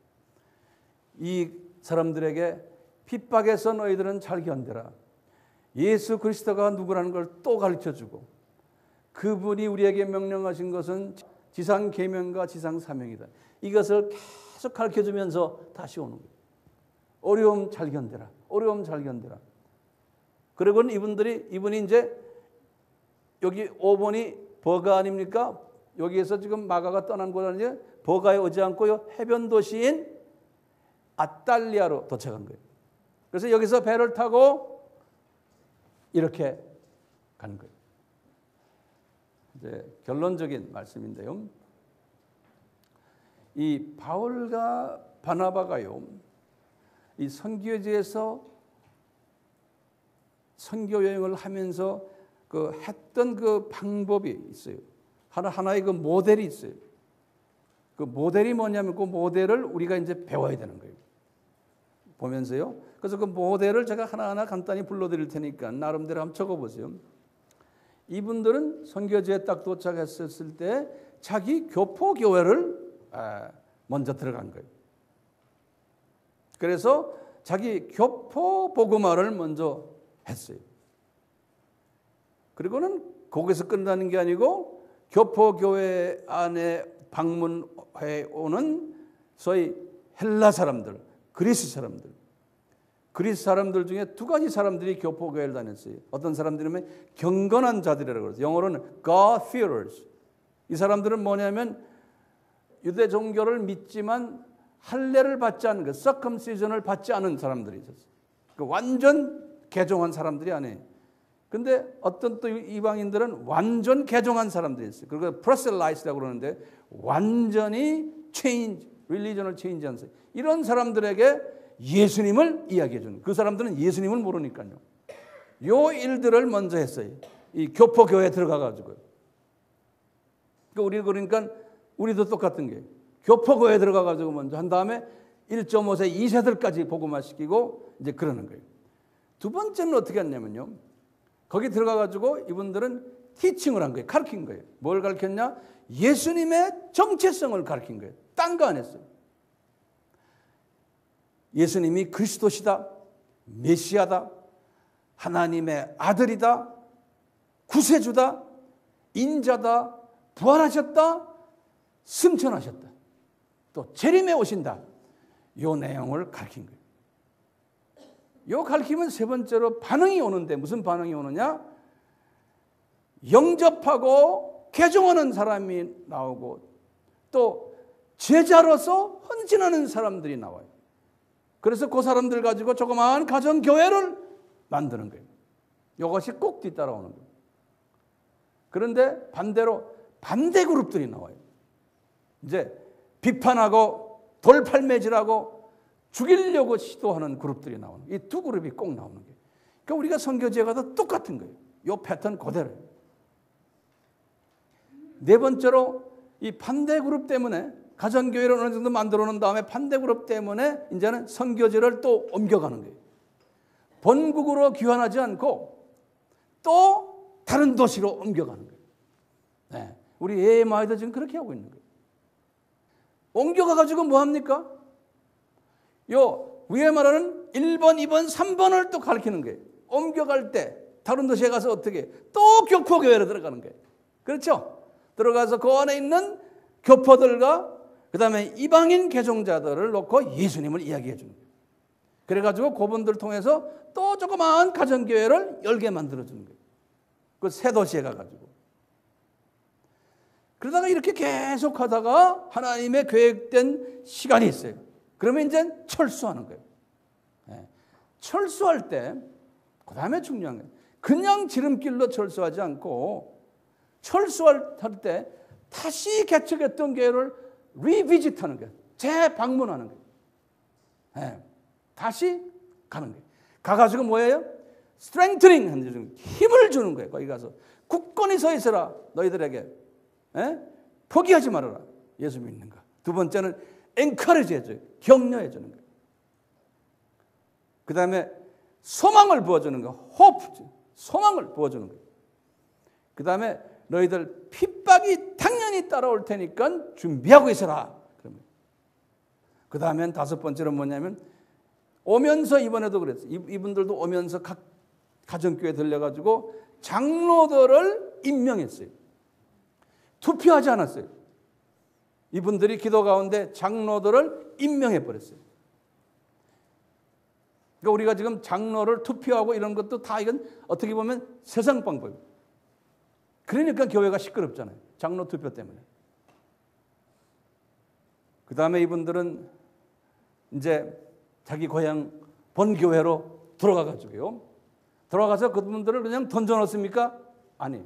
이 사람들에게 핍박에서 너희들은 잘 견뎌라. 예수 그리스도가 누구라는 걸 또 가르쳐주고, 그분이 우리에게 명령하신 것은 지상 계명과 지상 사명이다. 이것을 계속 가르쳐주면서 다시 오는 거예요. 어려움 잘 견뎌라. 어려움 잘 견뎌라. 그리고 이분들이 이분이 이제 여기 오 번이 버가 아닙니까? 여기에서 지금 마가가 떠난 곳은 이제 버가에 오지 않고요 해변 도시인 아탈리아로 도착한 거예요. 그래서 여기서 배를 타고 이렇게 간 거예요. 이제 결론적인 말씀인데요. 이 바울과 바나바가요, 이 선교지에서 선교 여행을 하면서 그 했던 그 방법이 있어요. 하나 하나의 그 모델이 있어요. 그 모델이 뭐냐면 그 모델을 우리가 이제 배워야 되는 거예요. 보면서요. 그래서 그 모델을 제가 하나하나 간단히 불러드릴 테니까 나름대로 한번 적어보세요. 이분들은 선교지에 딱 도착했을 때 자기 교포 교회를 먼저 들어간 거예요. 그래서 자기 교포 복음화를 먼저 했어요. 그리고는 거기서 끝나는 게 아니고 교포 교회 안에 방문해 오는 소위 헬라 사람들, 그리스 사람들, 그리스 사람들 중에 두 가지 사람들이 교포 교회를 다녔어요. 어떤 사람들이면 경건한 자들이라고 그래서 영어로는 God-fearers. 이 사람들은 뭐냐면 유대 종교를 믿지만 할례를 받지 않은 그 서컴시즌을 받지 않은 사람들이 있었어요. 그 완전 개종한 사람들이 아니에요. 근데 어떤 또 이방인들은 완전 개종한 사람들이 있어요. 그리고 프로셀라이트라고 그러는데 완전히 체인지, 릴리전을 체인지한 사람. 이런 사람들에게 예수님을 이야기해 주는. 그 사람들은 예수님을 모르니까요. 요 일들을 먼저 했어요. 이 교포 교회에 들어가 가지고. 그러니까 우리 그러니까 우리도 똑같은 게 교포 교회에 들어가 가지고 먼저 한 다음에 일 점 오 세, 이 세들까지 복음화시키고 이제 그러는 거예요. 두 번째는 어떻게 했냐면요. 거기 들어가 가지고 이분들은 티칭을 한 거예요. 가르친 거예요. 뭘 가르쳤냐? 예수님의 정체성을 가르친 거예요. 딴 거 안 했어요. 예수님이 그리스도시다, 메시아다, 하나님의 아들이다, 구세주다, 인자다, 부활하셨다, 승천하셨다, 또 재림에 오신다. 요 내용을 가르친 거예요. 요 가르치면 세 번째로 반응이 오는데 무슨 반응이 오느냐? 영접하고 개종하는 사람이 나오고 또 제자로서 헌신하는 사람들이 나와요. 그래서 그 사람들 가지고 조그마한 가정교회를 만드는 거예요. 이것이 꼭 뒤따라오는 거예요. 그런데 반대로 반대 그룹들이 나와요. 이제 비판하고 돌팔매질하고 죽이려고 시도하는 그룹들이 나오는 거예요. 이 두 그룹이 꼭 나오는 거예요. 그러니까 우리가 선교지에 가도 똑같은 거예요. 이 패턴 그대로. 네 번째로 이 반대 그룹 때문에 가정교회를 어느 정도 만들어 놓은 다음에 반대 그룹 때문에 이제는 선교지를 또 옮겨가는 거예요. 본국으로 귀환하지 않고 또 다른 도시로 옮겨가는 거예요. 네. 우리 에엠아이도 지금 그렇게 하고 있는 거예요. 옮겨가가지고 뭐 합니까? 요 위에 말하는 일 번, 이 번, 삼 번을 또 가르치는 거예요. 옮겨갈 때 다른 도시에 가서 어떻게 또 교포교회로 들어가는 거예요. 그렇죠? 들어가서 그 안에 있는 교포들과 그 다음에 이방인 개종자들을 놓고 예수님을 이야기해 주는 거예요. 그래가지고 그분들 통해서 또 조그마한 가정교회를 열게 만들어 주는 거예요. 그 새 도시에 가가지고. 그러다가 이렇게 계속 하다가 하나님의 계획된 시간이 있어요. 그러면 이제 철수하는 거예요. 네. 철수할 때, 그 다음에 중요한 거예요. 그냥 지름길로 철수하지 않고 철수할 때 다시 개척했던 교회를 리비짓하는 거예요. 재방문하는 거예요. 네. 다시 가는 거예요. 가가지고 뭐예요? 스트렝트닝 하는 힘을 주는 거예요. 거기 가서 굳건히 서 있어라. 너희들에게 에? 포기하지 말아라. 예수 믿는가. 두 번째는 엔커리지 해줘요. 격려해 주는 거예요. 그 다음에 소망을 부어주는 거. 호프, 소망을 부어주는 거예요. 그 다음에 너희들 핍박이 당연히 따라올 테니까 준비하고 있어라. 그러면 그 다음엔 다섯 번째는 뭐냐면 오면서 이번에도 그랬어요. 이분들도 오면서 각 가정교회 들려가지고 장로들을 임명했어요. 투표하지 않았어요. 이분들이 기도 가운데 장로들을 임명해 버렸어요. 그러니까 우리가 지금 장로를 투표하고 이런 것도 다 이건 어떻게 보면 세상 방법이에요. 그러니까 교회가 시끄럽잖아요. 장로 투표 때문에. 그 다음에 이분들은 이제 자기 고향 본교회로 돌아가가지고요. 돌아가서 그분들을 그냥 던져놓습니까? 아니.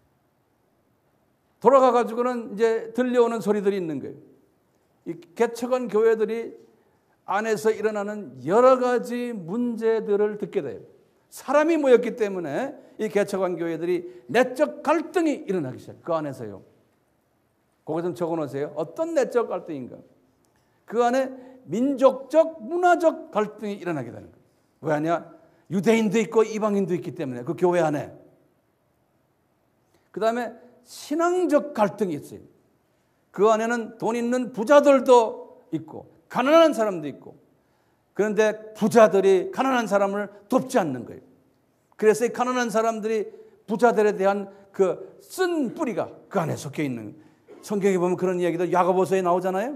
돌아가가지고는 이제 들려오는 소리들이 있는 거예요. 이 개척한 교회들이 안에서 일어나는 여러 가지 문제들을 듣게 돼요. 사람이 모였기 때문에 이 개척한 교회들이 내적 갈등이 일어나기 시작해요. 그 안에서요. 그거 좀 적어놓으세요. 어떤 내적 갈등인가? 그 안에 민족적, 문화적 갈등이 일어나게 되는 거예요. 왜냐? 유대인도 있고 이방인도 있기 때문에 그 교회 안에. 그 다음에 신앙적 갈등이 있어요. 그 안에는 돈 있는 부자들도 있고 가난한 사람도 있고, 그런데 부자들이 가난한 사람을 돕지 않는 거예요. 그래서 이 가난한 사람들이 부자들에 대한 그 쓴 뿌리가 그 안에 섞여 있는, 성경에 보면 그런 이야기도 야고보서에 나오잖아요.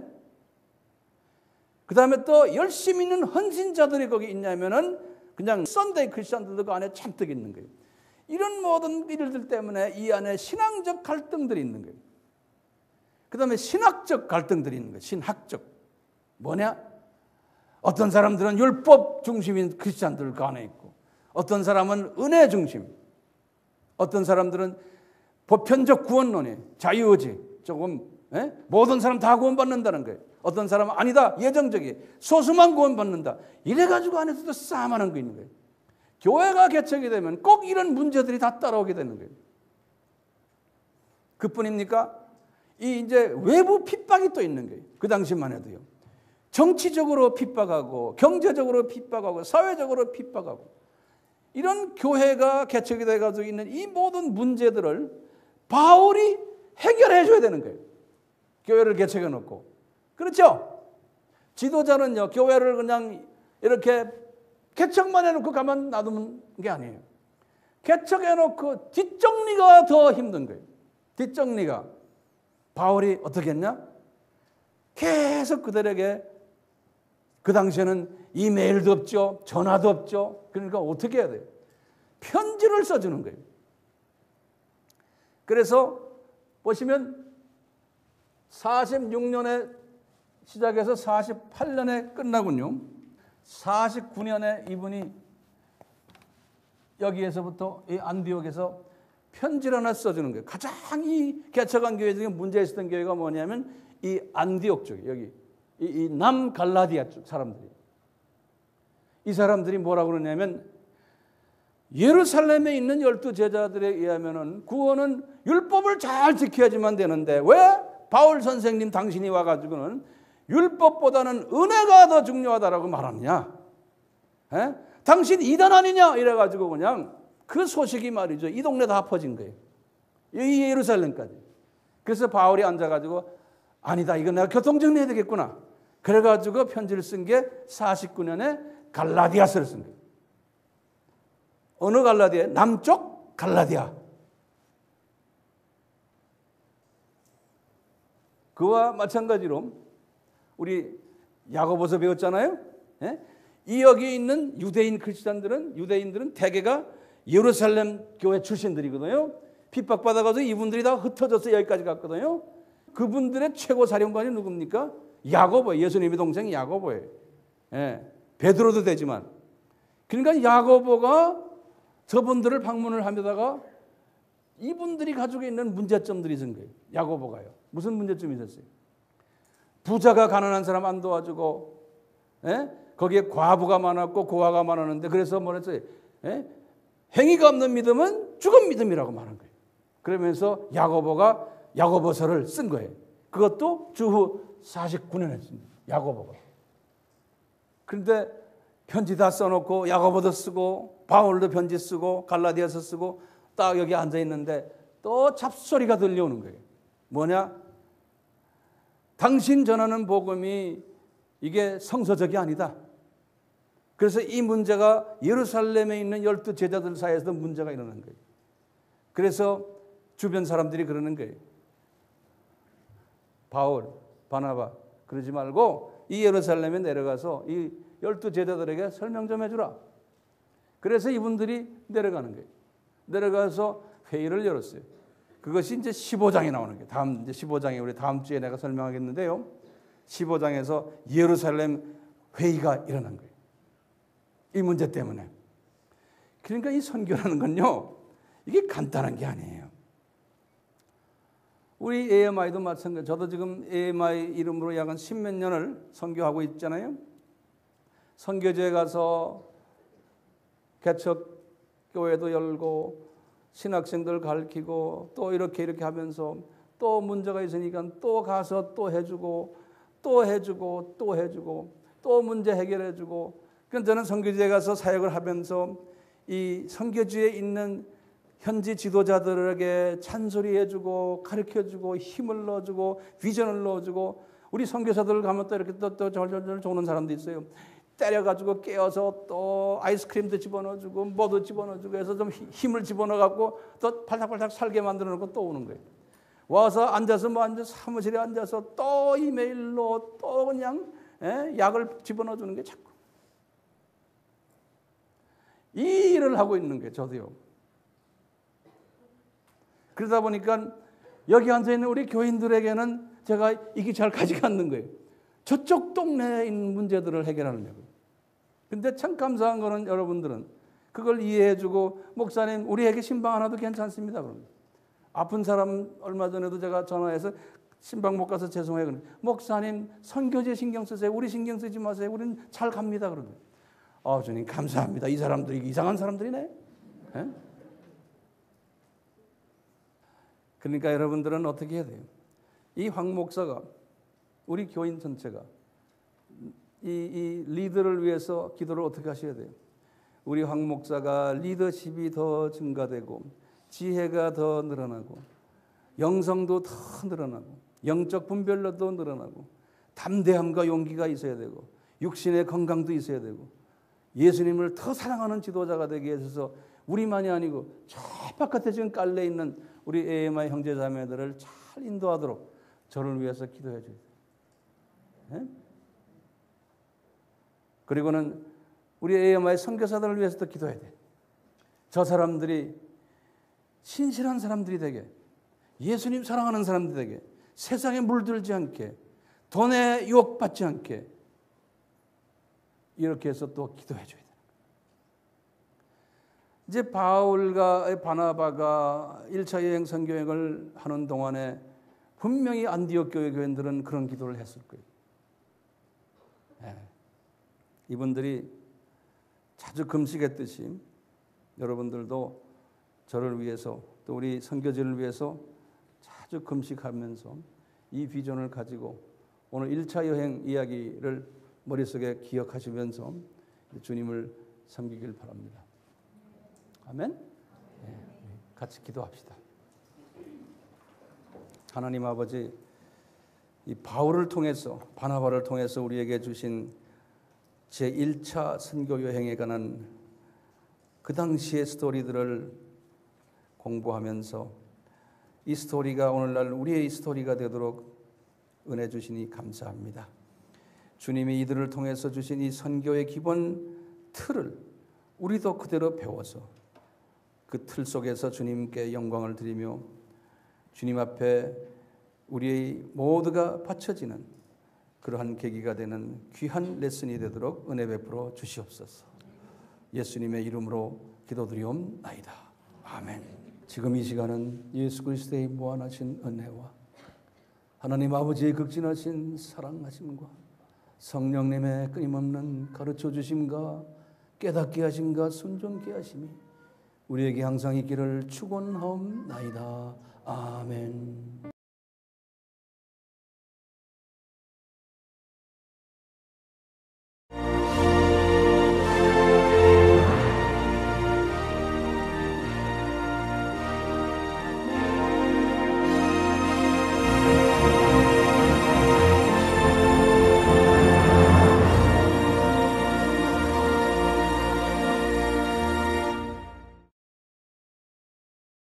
그 다음에 또 열심히 있는 헌신자들이 거기 있냐면은 그냥 썬데이 크리스천들도 그 안에 잔뜩 있는 거예요. 이런 모든 일들 때문에 이 안에 신앙적 갈등들이 있는 거예요. 그 다음에 신학적 갈등들이 있는 거예요. 신학적. 뭐냐? 어떤 사람들은 율법 중심인 크리스찬들 그 안에 있고, 어떤 사람은 은혜 중심, 어떤 사람들은 보편적 구원론이, 자유의지, 조금 에? 모든 사람 다 구원받는다는 거예요. 어떤 사람은 아니다, 예정적이, 소수만 구원받는다. 이래가지고 안에서도 싸움하는 거 있는 거예요. 교회가 개척이 되면 꼭 이런 문제들이 다 따라오게 되는 거예요. 그뿐입니까? 이 이제 외부 핍박이 또 있는 거예요. 그 당시만 해도요. 정치적으로 핍박하고 경제적으로 핍박하고 사회적으로 핍박하고, 이런 교회가 개척이 돼가지고 있는 이 모든 문제들을 바울이 해결해 줘야 되는 거예요. 교회를 개척해 놓고. 그렇죠? 지도자는요, 교회를 그냥 이렇게 개척만 해놓고 가만 놔두는 게 아니에요. 개척해 놓고 뒷정리가 더 힘든 거예요. 뒷정리가. 바울이 어떻게 했냐? 계속 그들에게, 그 당시에는 이메일도 없죠. 전화도 없죠. 그러니까 어떻게 해야 돼요? 편지를 써주는 거예요. 그래서 보시면 사십육 년에 시작해서 사십팔 년에 끝나군요. 사십구 년에 이분이 여기에서부터 이 안디옥에서 편지를 하나 써주는 거예요. 가장 이 개척한 교회 중에 문제 있었던 교회가 뭐냐면 이 안디옥 쪽이, 여기 이, 이 남갈라디아 쪽 사람들이. 이 사람들이 뭐라고 그러냐면, 예루살렘에 있는 열두 제자들에 의하면은 구원은 율법을 잘 지켜야지만 되는데, 왜 바울 선생님 당신이 와가지고는 율법보다는 은혜가 더 중요하다라고 말하느냐? 에? 당신 이단 아니냐? 이래가지고 그냥 그 소식이 말이죠, 이 동네 다 퍼진 거예요. 이 예루살렘까지. 그래서 바울이 앉아가지고, 아니다, 이거 내가 교통정리해야 되겠구나. 그래가지고 편지를 쓴 게 사십구 년에 갈라디아서를 쓴 거예요. 어느 갈라디아? 남쪽 갈라디아. 그와 마찬가지로 우리 야고보서 배웠잖아요. 예? 이 여기 있는 유대인 크리스찬들은, 유대인들은 대개가 예루살렘 교회 출신들이거든요. 핍박받아가지고 이분들이 다 흩어져서 여기까지 갔거든요. 그분들의 최고 사령관이 누굽니까? 야고보, 예수님의 동생 야고보예요. 예, 베드로도 되지만. 그러니까 야고보가 저분들을 방문을 하다가 이분들이 가지고 있는 문제점들이 있은 거예요. 야고보가요. 무슨 문제점이 있었어요? 부자가 가난한 사람 안 도와주고, 예? 거기에 과부가 많았고 고아가 많았는데, 그래서 뭐랬어요? 예? 행위가 없는 믿음은 죽은 믿음이라고 말한 거예요. 그러면서 야고보가 야고보서를 쓴 거예요. 그것도 주후 사십구 년에 씁니다. 야고보가. 그런데 편지 다 써놓고 야고보도 쓰고 바울도 편지 쓰고 갈라디아서 쓰고 딱 여기 앉아 있는데 또 잡소리가 들려오는 거예요. 뭐냐? 당신 전하는 복음이 이게 성서적이 아니다. 그래서 이 문제가 예루살렘에 있는 열두 제자들 사이에서도 문제가 일어난 거예요. 그래서 주변 사람들이 그러는 거예요. 바울, 바나바, 그러지 말고 이 예루살렘에 내려가서 이 열두 제자들에게 설명 좀 해주라. 그래서 이분들이 내려가는 거예요. 내려가서 회의를 열었어요. 그것이 이제 십오 장에 나오는 거예요. 다음 이제 십오 장에 우리 다음 주에 내가 설명하겠는데요. 십오 장에서 예루살렘 회의가 일어난 거예요. 이 문제 때문에. 그러니까 이 선교라는 건요, 이게 간단한 게 아니에요. 우리 에이엠아이도 마찬가지. 저도 지금 에이엠아이 이름으로 약 한 십몇 년을 선교하고 있잖아요. 선교지에 가서 개척교회도 열고 신학생들 가르치고 또 이렇게 이렇게 하면서 또 문제가 있으니까 또 가서 또 해주고 또 해주고 또 해주고 또 문제 해결해주고. 그러니까 저는 선교지에 가서 사역을 하면서 이 선교지에 있는 현지 지도자들에게 찬소리해주고 가르쳐주고 힘을 넣어주고 비전을 넣어주고. 우리 선교사들 가면 또 이렇게 또, 또 절절절 좋는 사람도 있어요. 때려가지고 깨어서 또 아이스크림도 집어넣어주고 뭐도 집어넣어주고 해서 좀 힘을 집어넣어갖고 또 팔딱팔딱 살게 만들어놓고 또 오는 거예요. 와서 앉아서 뭐 앉아서 사무실에 앉아서 또 이메일로 또 그냥 에? 약을 집어넣어주는 게 자꾸 이 일을 하고 있는 거예요. 저도요. 그러다 보니까 여기 앉아있는 우리 교인들에게는 제가 이 기차를 가져가는 거예요. 저쪽 동네에 있는 문제들을 해결하는 거예요. 근데 참 감사한 거는 여러분들은 그걸 이해해주고, 목사님 우리에게 신방 하나도 괜찮습니다. 그러면 아픈 사람 얼마 전에도 제가 전화해서 신방 못 가서 죄송해요. 그러면 목사님 선교제 신경 쓰세요. 우리 신경 쓰지 마세요. 우리는 잘 갑니다. 그러면 아 주님 감사합니다. 이 사람들이 이상한 사람들이네. 에? 그러니까 여러분들은 어떻게 해야 돼요? 이 황 목사가, 우리 교인 전체가 이, 이 리더를 위해서 기도를 어떻게 하셔야 돼요? 우리 황 목사가 리더십이 더 증가되고 지혜가 더 늘어나고 영성도 더 늘어나고 영적 분별력도 늘어나고 담대함과 용기가 있어야 되고 육신의 건강도 있어야 되고 예수님을 더 사랑하는 지도자가 되기 위해서 우리만이 아니고 저 바깥에 지금 깔려 있는 우리 에이엠아이 형제자매들을 잘 인도하도록 저를 위해서 기도해 줘야 돼요. 네? 그리고는 우리 에이엠아이 선교사들을 위해서도 기도해야 돼요. 저 사람들이 신실한 사람들이 되게, 예수님 사랑하는 사람들이 되게, 세상에 물들지 않게, 돈에 유혹받지 않게 이렇게 해서 또 기도해 줘야 돼요. 이제 바울과 바나바가 일 차 여행 선교행을 하는 동안에 분명히 안디옥 교회 교인들은 그런 기도를 했을 거예요. 네. 이분들이 자주 금식했듯이 여러분들도 저를 위해서 또 우리 선교지를 위해서 자주 금식하면서 이 비전을 가지고 오늘 일 차 여행 이야기를 머릿속에 기억하시면서 주님을 섬기길 바랍니다. 아멘? 네, 같이 기도합시다. 하나님 아버지, 이 바울을 통해서, 바나바를 통해서 우리에게 주신 제일 차 선교 여행에 관한 그 당시의 스토리들을 공부하면서 이 스토리가 오늘날 우리의 스토리가 되도록 은혜 주시니 감사합니다. 주님이 이들을 통해서 주신 이 선교의 기본 틀을 우리도 그대로 배워서 그 틀 속에서 주님께 영광을 드리며 주님 앞에 우리의 모두가 바쳐지는 그러한 계기가 되는 귀한 레슨이 되도록 은혜 베풀어 주시옵소서. 예수님의 이름으로 기도드리옵나이다. 아멘. 지금 이 시간은 예수 그리스도의 무한하신 은혜와 하나님 아버지의 극진하신 사랑하심과 성령님의 끊임없는 가르쳐 주심과 깨닫게 하심과 순종케 하심이 우리에게 항상 있기를 축원하옵나이다. 아멘.